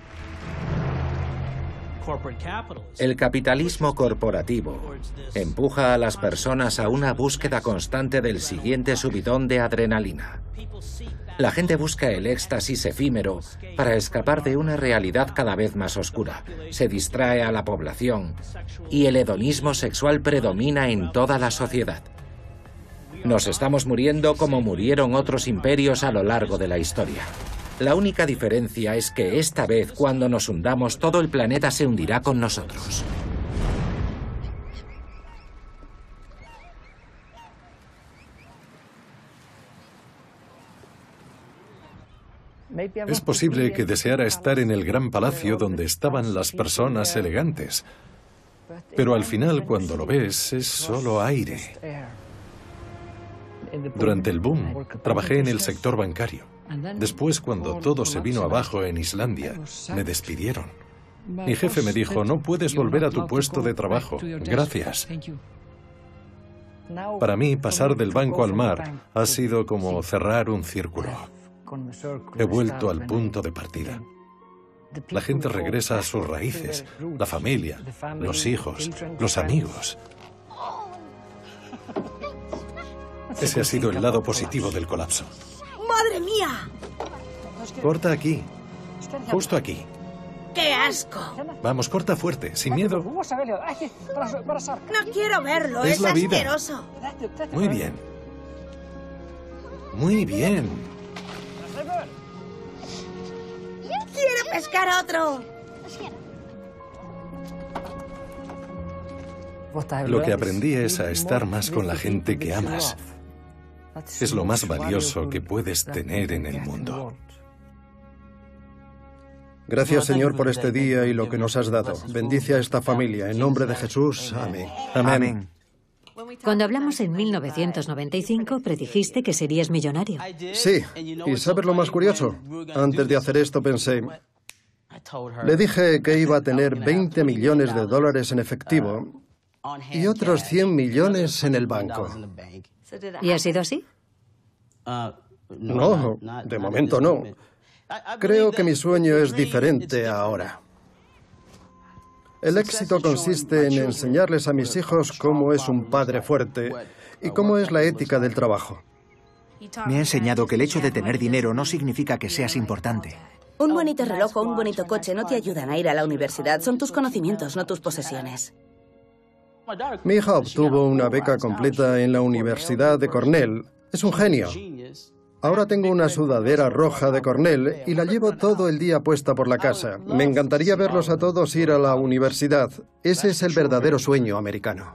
El capitalismo corporativo empuja a las personas a una búsqueda constante del siguiente subidón de adrenalina. La gente busca el éxtasis efímero para escapar de una realidad cada vez más oscura. Se distrae a la población y el hedonismo sexual predomina en toda la sociedad. Nos estamos muriendo como murieron otros imperios a lo largo de la historia. La única diferencia es que esta vez, cuando nos hundamos, todo el planeta se hundirá con nosotros. Es posible que deseara estar en el gran palacio donde estaban las personas elegantes, pero al final, cuando lo ves, es solo aire. Durante el boom, trabajé en el sector bancario. Después, cuando todo se vino abajo en Islandia, me despidieron. Mi jefe me dijo, no puedes volver a tu puesto de trabajo. Gracias. Para mí, pasar del banco al mar ha sido como cerrar un círculo. He vuelto al punto de partida. La gente regresa a sus raíces, la familia, los hijos, los amigos. Ese ha sido el lado positivo del colapso. ¡Madre mía! Corta aquí, justo aquí. ¡Qué asco! Vamos, corta fuerte, sin miedo. No quiero verlo, Es es, la vida. asqueroso. Muy bien. Muy bien. ¡Quiero pescar otro! Lo que aprendí es a estar más con la gente que amas. Es lo más valioso que puedes tener en el mundo. Gracias, Señor, por este día y lo que nos has dado. Bendice a esta familia. En nombre de Jesús. Amén. Amén. Cuando hablamos en mil novecientos noventa y cinco, predijiste que serías millonario. Sí. ¿Y sabes lo más curioso? Antes de hacer esto pensé... Le dije que iba a tener veinte millones de dólares en efectivo y otros cien millones en el banco. ¿Y ha sido así? No, de momento no. Creo que mi sueño es diferente ahora. El éxito consiste en enseñarles a mis hijos cómo es un padre fuerte y cómo es la ética del trabajo. Me ha enseñado que el hecho de tener dinero no significa que seas importante. Un bonito reloj o un bonito coche no te ayudan a ir a la universidad. Son tus conocimientos, no tus posesiones. Mi hija obtuvo una beca completa en la Universidad de Cornell. Es un genio. Ahora tengo una sudadera roja de Cornell y la llevo todo el día puesta por la casa. Me encantaría verlos a todos ir a la universidad. Ese es el verdadero sueño americano.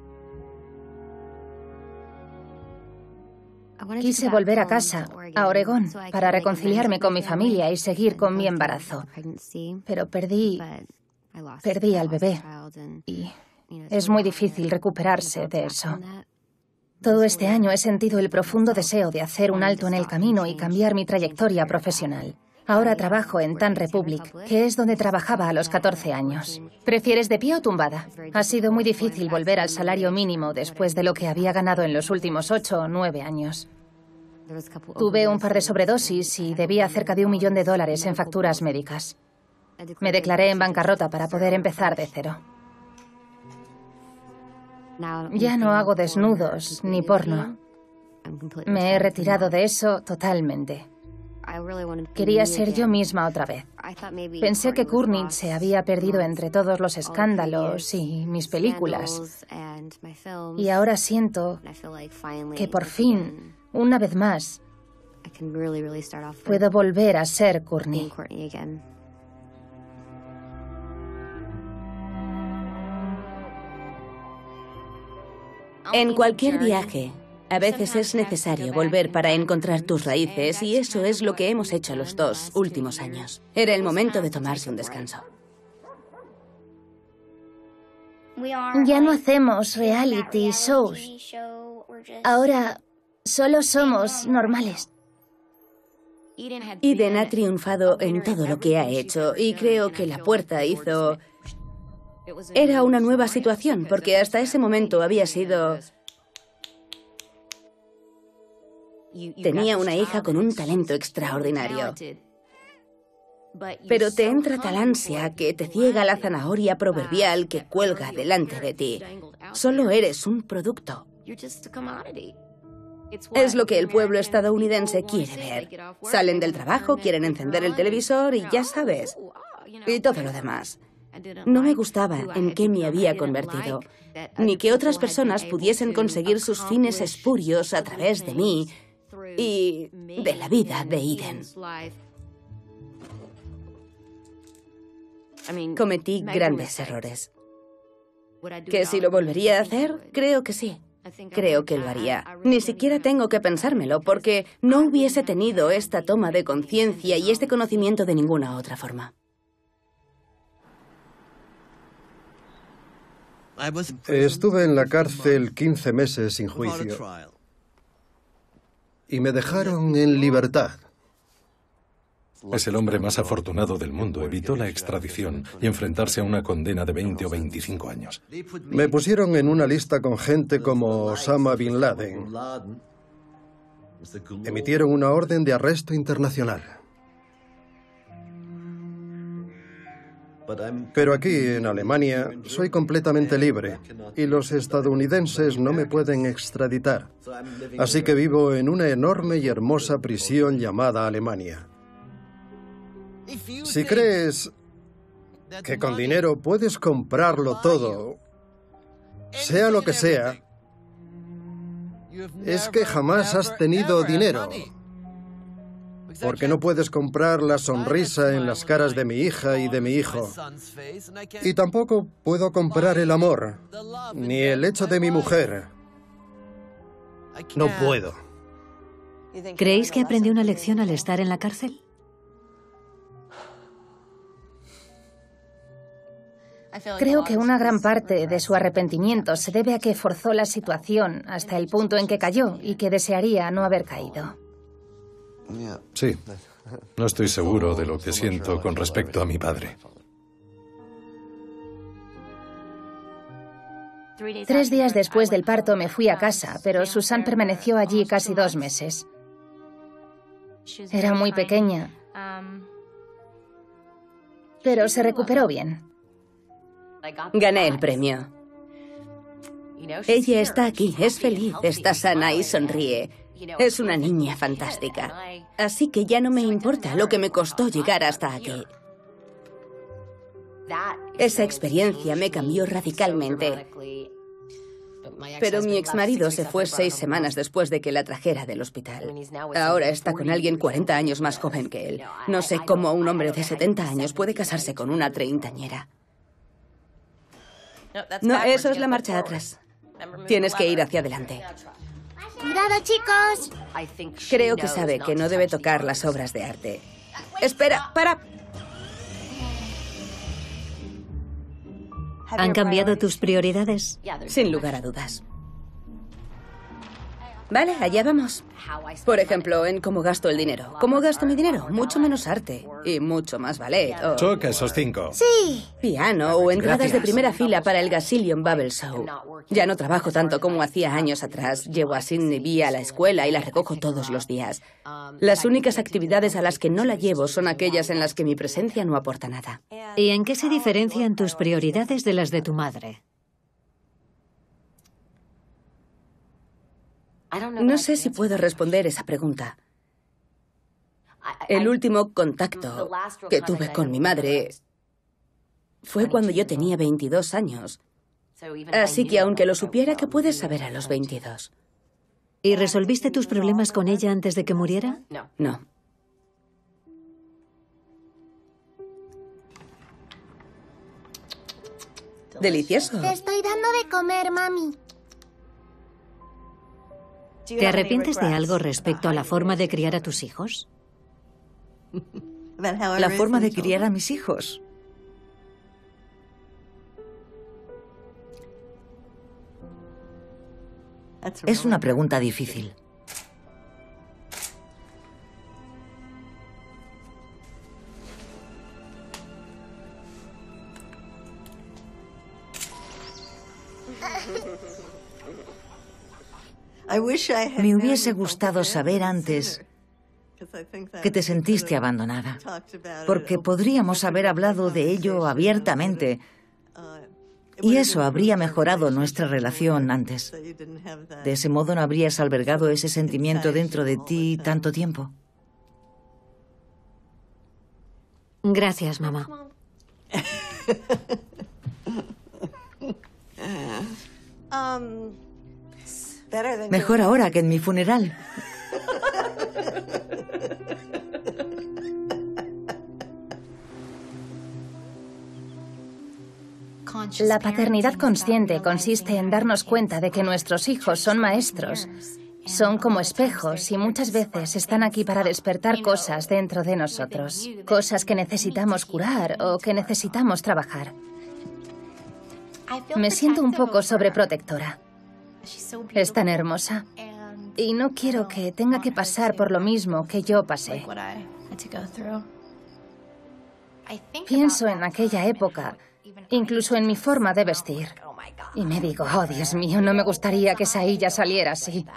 Quise volver a casa, a Oregón, para reconciliarme con mi familia y seguir con mi embarazo. Pero perdí... perdí al bebé. Y es muy difícil recuperarse de eso. Todo este año he sentido el profundo deseo de hacer un alto en el camino y cambiar mi trayectoria profesional. Ahora trabajo en Tan Republic, que es donde trabajaba a los catorce años. ¿Prefieres de pie o tumbada? Ha sido muy difícil volver al salario mínimo después de lo que había ganado en los últimos ocho o nueve años. Tuve un par de sobredosis y debía cerca de un millón de dólares en facturas médicas. Me declaré en bancarrota para poder empezar de cero. Ya no hago desnudos ni porno. Me he retirado de eso totalmente. Quería ser yo misma otra vez. Pensé que Courtney se había perdido entre todos los escándalos y mis películas. Y ahora siento que por fin, una vez más, puedo volver a ser Courtney. En cualquier viaje, a veces es necesario volver para encontrar tus raíces y eso es lo que hemos hecho los dos últimos años. Era el momento de tomarse un descanso. Ya no hacemos reality shows. Ahora solo somos normales. Eden ha triunfado en todo lo que ha hecho y creo que La Puerta hizo... Era una nueva situación, porque hasta ese momento había sido... Tenía una hija con un talento extraordinario. Pero te entra tal ansia que te ciega la zanahoria proverbial que cuelga delante de ti. Solo eres un producto. Es lo que el pueblo estadounidense quiere ver. Salen del trabajo, quieren encender el televisor y ya sabes. Y todo lo demás. No me gustaba en qué me había convertido, ni que otras personas pudiesen conseguir sus fines espurios a través de mí y de la vida de Eden. Cometí grandes errores. ¿Que si lo volvería a hacer? Creo que sí. Creo que lo haría. Ni siquiera tengo que pensármelo, porque no hubiese tenido esta toma de conciencia y este conocimiento de ninguna otra forma. Estuve en la cárcel quince meses sin juicio y me dejaron en libertad. Es el hombre más afortunado del mundo. Evitó la extradición y enfrentarse a una condena de veinte o veinticinco años. Me pusieron en una lista con gente como Osama Bin Laden. Emitieron una orden de arresto internacional. Pero aquí, en Alemania, soy completamente libre y los estadounidenses no me pueden extraditar. Así que vivo en una enorme y hermosa prisión llamada Alemania. Si crees que con dinero puedes comprarlo todo, sea lo que sea, es que jamás has tenido dinero. Porque no puedes comprar la sonrisa en las caras de mi hija y de mi hijo. Y tampoco puedo comprar el amor, ni el hecho de mi mujer. No puedo. ¿Creéis que aprendió una lección al estar en la cárcel? Creo que una gran parte de su arrepentimiento se debe a que forzó la situación hasta el punto en que cayó y que desearía no haber caído. Sí, no estoy seguro de lo que siento con respecto a mi padre. Tres días después del parto me fui a casa, pero Susan permaneció allí casi dos meses. Era muy pequeña, pero se recuperó bien. Gané el premio. Ella está aquí, es feliz, está sana y sonríe. Es una niña fantástica. Así que ya no me importa lo que me costó llegar hasta aquí. Esa experiencia me cambió radicalmente. Pero mi exmarido se fue seis semanas después de que la trajera del hospital. Ahora está con alguien cuarenta años más joven que él. No sé cómo un hombre de setenta años puede casarse con una treintañera. No, eso es la marcha atrás. Tienes que ir hacia adelante. ¡Cuidado, chicos! Creo que sabe que no debe tocar las obras de arte. ¡Espera! ¡Para! ¿Han cambiado tus prioridades? Sin lugar a dudas. Vale, allá vamos. Por ejemplo, en cómo gasto el dinero. ¿Cómo gasto mi dinero? Mucho menos arte y mucho más ballet. O Choca esos cinco. ¡Sí! piano o entradas Gracias. de primera fila para el Gazillion Bubble Show. Ya no trabajo tanto como hacía años atrás. Llevo a Sidney Bee a la escuela y la recojo todos los días. Las únicas actividades a las que no la llevo son aquellas en las que mi presencia no aporta nada. ¿Y en qué se diferencian tus prioridades de las de tu madre? No sé si puedo responder esa pregunta. El último contacto que tuve con mi madre fue cuando yo tenía veintidós años. Así que aunque lo supiera, ¿qué puedes saber a los veintidós? ¿Y resolviste tus problemas con ella antes de que muriera? No. Delicioso. Te estoy dando de comer, mami. ¿Te arrepientes de algo respecto a la forma de criar a tus hijos? La forma de criar a mis hijos. Es una pregunta difícil. Me hubiese gustado saber antes que te sentiste abandonada, porque podríamos haber hablado de ello abiertamente y eso habría mejorado nuestra relación antes. De ese modo no habrías albergado ese sentimiento dentro de ti tanto tiempo. Gracias, mamá. Mejor ahora que en mi funeral. La paternidad consciente consiste en darnos cuenta de que nuestros hijos son maestros. Son como espejos y muchas veces están aquí para despertar cosas dentro de nosotros. Cosas que necesitamos curar o que necesitamos trabajar. Me siento un poco sobreprotectora. Es tan hermosa. Y no quiero que tenga que pasar por lo mismo que yo pasé. Pienso en aquella época, incluso en mi forma de vestir. Y me digo, oh Dios mío, no me gustaría que Saïya saliera así.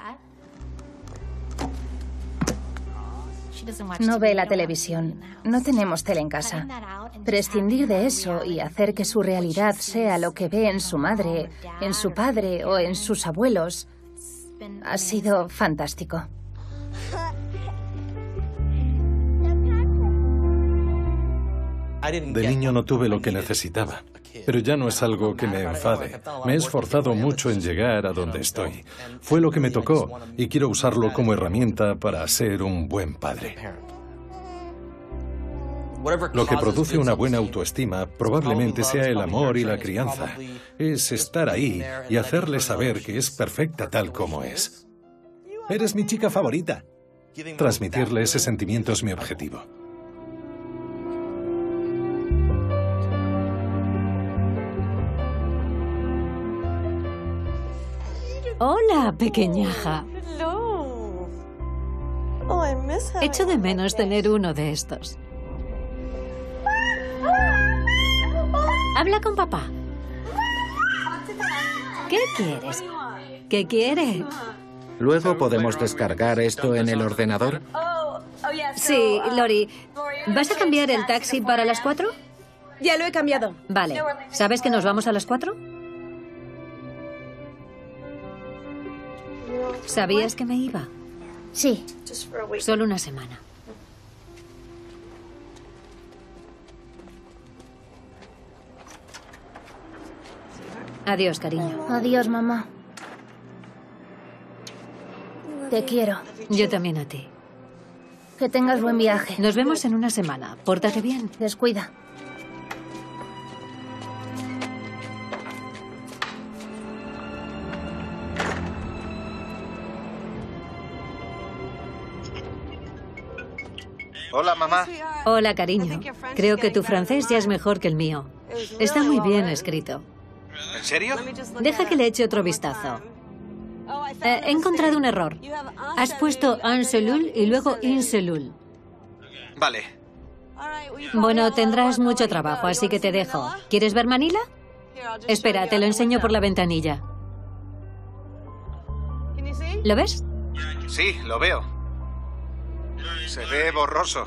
No ve la televisión. No tenemos tele en casa. Prescindir de eso y hacer que su realidad sea lo que ve en su madre, en su padre o en sus abuelos ha sido fantástico. De niño no tuve lo que necesitaba, pero ya no es algo que me enfade. Me he esforzado mucho en llegar a donde estoy. Fue lo que me tocó y quiero usarlo como herramienta para ser un buen padre. Lo que produce una buena autoestima probablemente sea el amor y la crianza. Es estar ahí y hacerle saber que es perfecta tal como es. Eres mi chica favorita. Transmitirle ese sentimiento es mi objetivo. Hola, pequeñaja. Echo de menos tener uno de estos. Habla con papá. ¿Qué quieres? ¿Qué quiere? ¿Luego podemos descargar esto en el ordenador? Sí, Lori. ¿Vas a cambiar el taxi para las cuatro? Ya lo he cambiado. Vale. ¿Sabes que nos vamos a las cuatro? ¿Sabías que me iba? Sí. Solo una semana. Adiós, cariño. Adiós, mamá. Te quiero. Yo también a ti. Que tengas buen viaje. Nos vemos en una semana. Pórtate bien. Descuida. Hola, mamá. Hola, cariño. Creo que tu francés ya es mejor que el mío. Está muy bien escrito. ¿En serio? Deja que le eche otro vistazo. Eh, he encontrado un error. Has puesto un selul y luego in selul. Vale. Bueno, tendrás mucho trabajo, así que te dejo. ¿Quieres ver Manila? Espera, te lo enseño por la ventanilla. ¿Lo ves? Sí, lo veo. Se ve borroso.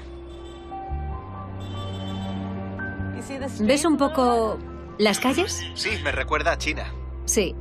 ¿Ves un poco las calles? Sí, me recuerda a China. Sí.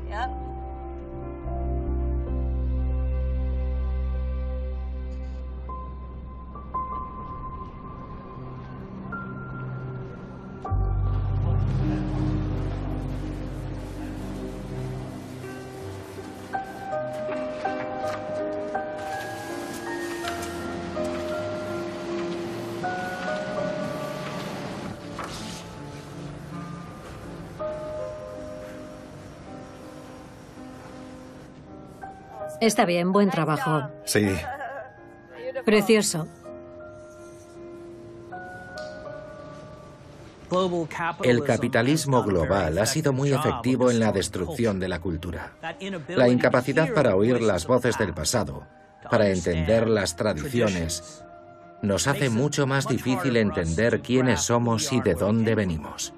Está bien, buen trabajo. Sí. Precioso. El capitalismo global ha sido muy efectivo en la destrucción de la cultura. La incapacidad para oír las voces del pasado, para entender las tradiciones, nos hace mucho más difícil entender quiénes somos y de dónde venimos.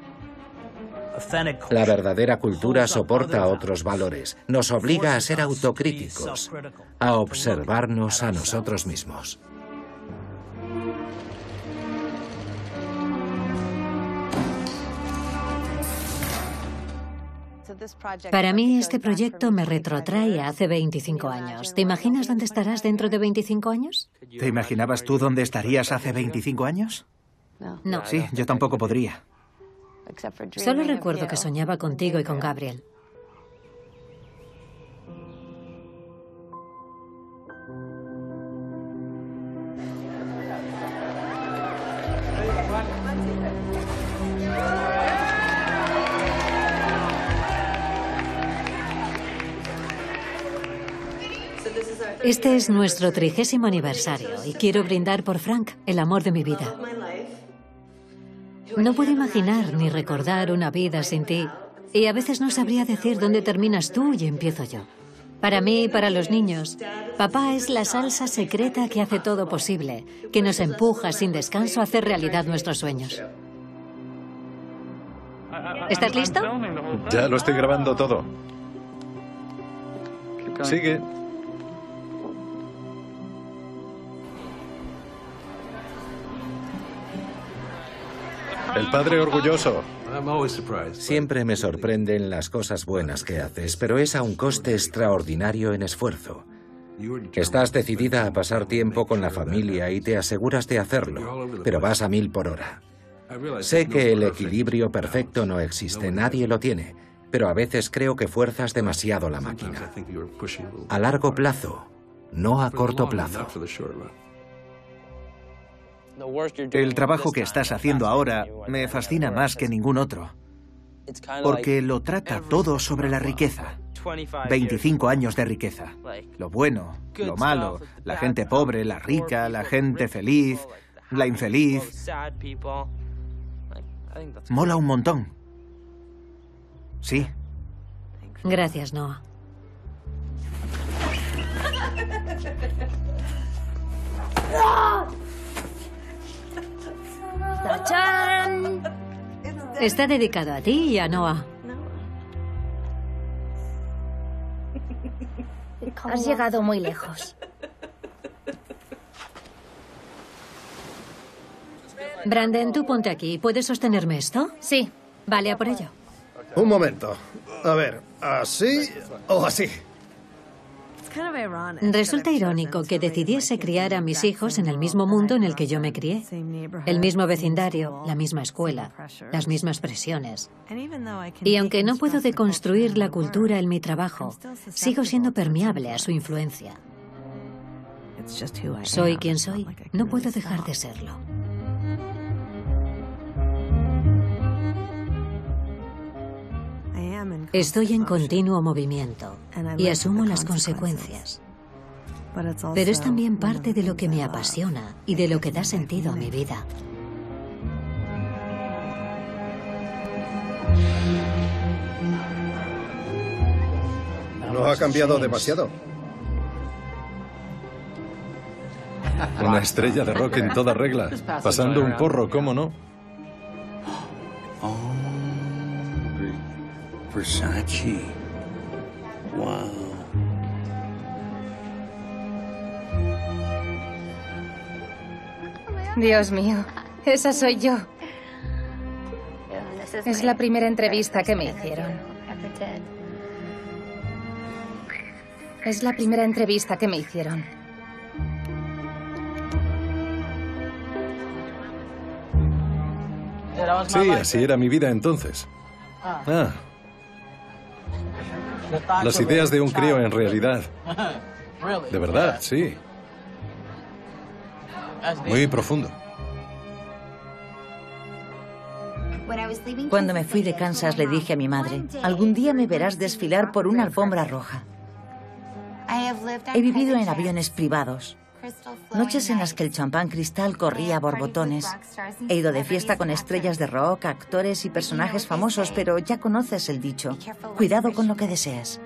La verdadera cultura soporta otros valores, nos obliga a ser autocríticos, a observarnos a nosotros mismos. Para mí este proyecto me retrotrae a hace veinticinco años. ¿Te imaginas dónde estarás dentro de veinticinco años? ¿Te imaginabas tú dónde estarías hace veinticinco años? No. Sí, yo tampoco podría. Solo recuerdo que soñaba contigo y con Gabriel. Este es nuestro trigésimo aniversario y quiero brindar por Frank, el amor de mi vida. No puedo imaginar ni recordar una vida sin ti y a veces no sabría decir dónde terminas tú y empiezo yo. Para mí y para los niños, papá es la salsa secreta que hace todo posible, que nos empuja sin descanso a hacer realidad nuestros sueños. ¿Estás listo? Ya lo estoy grabando todo. Sigue. El padre orgulloso. Siempre me sorprenden las cosas buenas que haces, pero es a un coste extraordinario en esfuerzo. Estás decidida a pasar tiempo con la familia y te aseguras de hacerlo, pero vas a mil por hora. Sé que el equilibrio perfecto no existe, nadie lo tiene, pero a veces creo que fuerzas demasiado la máquina. A largo plazo, no a corto plazo. El trabajo que estás haciendo ahora me fascina más que ningún otro, porque lo trata todo sobre la riqueza. veinticinco años de riqueza. Lo bueno, lo malo, la gente pobre, la rica, la gente feliz, la infeliz. Mola un montón. Sí. Gracias, Noah. ¡Tachán! Está dedicado a ti y a Noah. Has llegado muy lejos. Brandon, tú ponte aquí. ¿Puedes sostenerme esto? Sí. Vale, a por ello. Un momento. A ver, ¿así o así? Resulta irónico que decidiese criar a mis hijos en el mismo mundo en el que yo me crié. El mismo vecindario, la misma escuela, las mismas presiones. Y aunque no puedo deconstruir la cultura en mi trabajo, sigo siendo permeable a su influencia. Soy quien soy. No puedo dejar de serlo. Estoy en continuo movimiento y asumo las consecuencias. Pero es también parte de lo que me apasiona y de lo que da sentido a mi vida. No ha cambiado demasiado. Una estrella de rock en toda regla. Pasando un porro, ¿cómo no? Versace. Wow. Dios mío, esa soy yo. Es la primera entrevista que me hicieron. Es la primera entrevista que me hicieron. Sí, así era mi vida entonces. Ah. Las ideas de un crío en realidad. De verdad, sí. Muy profundo. Cuando me fui de Kansas le dije a mi madre, algún día me verás desfilar por una alfombra roja. He vivido en aviones privados, noches en las que el champán cristal corría a borbotones. He ido de fiesta con estrellas de rock, actores y personajes famosos, pero ya conoces el dicho, cuidado con lo que deseas.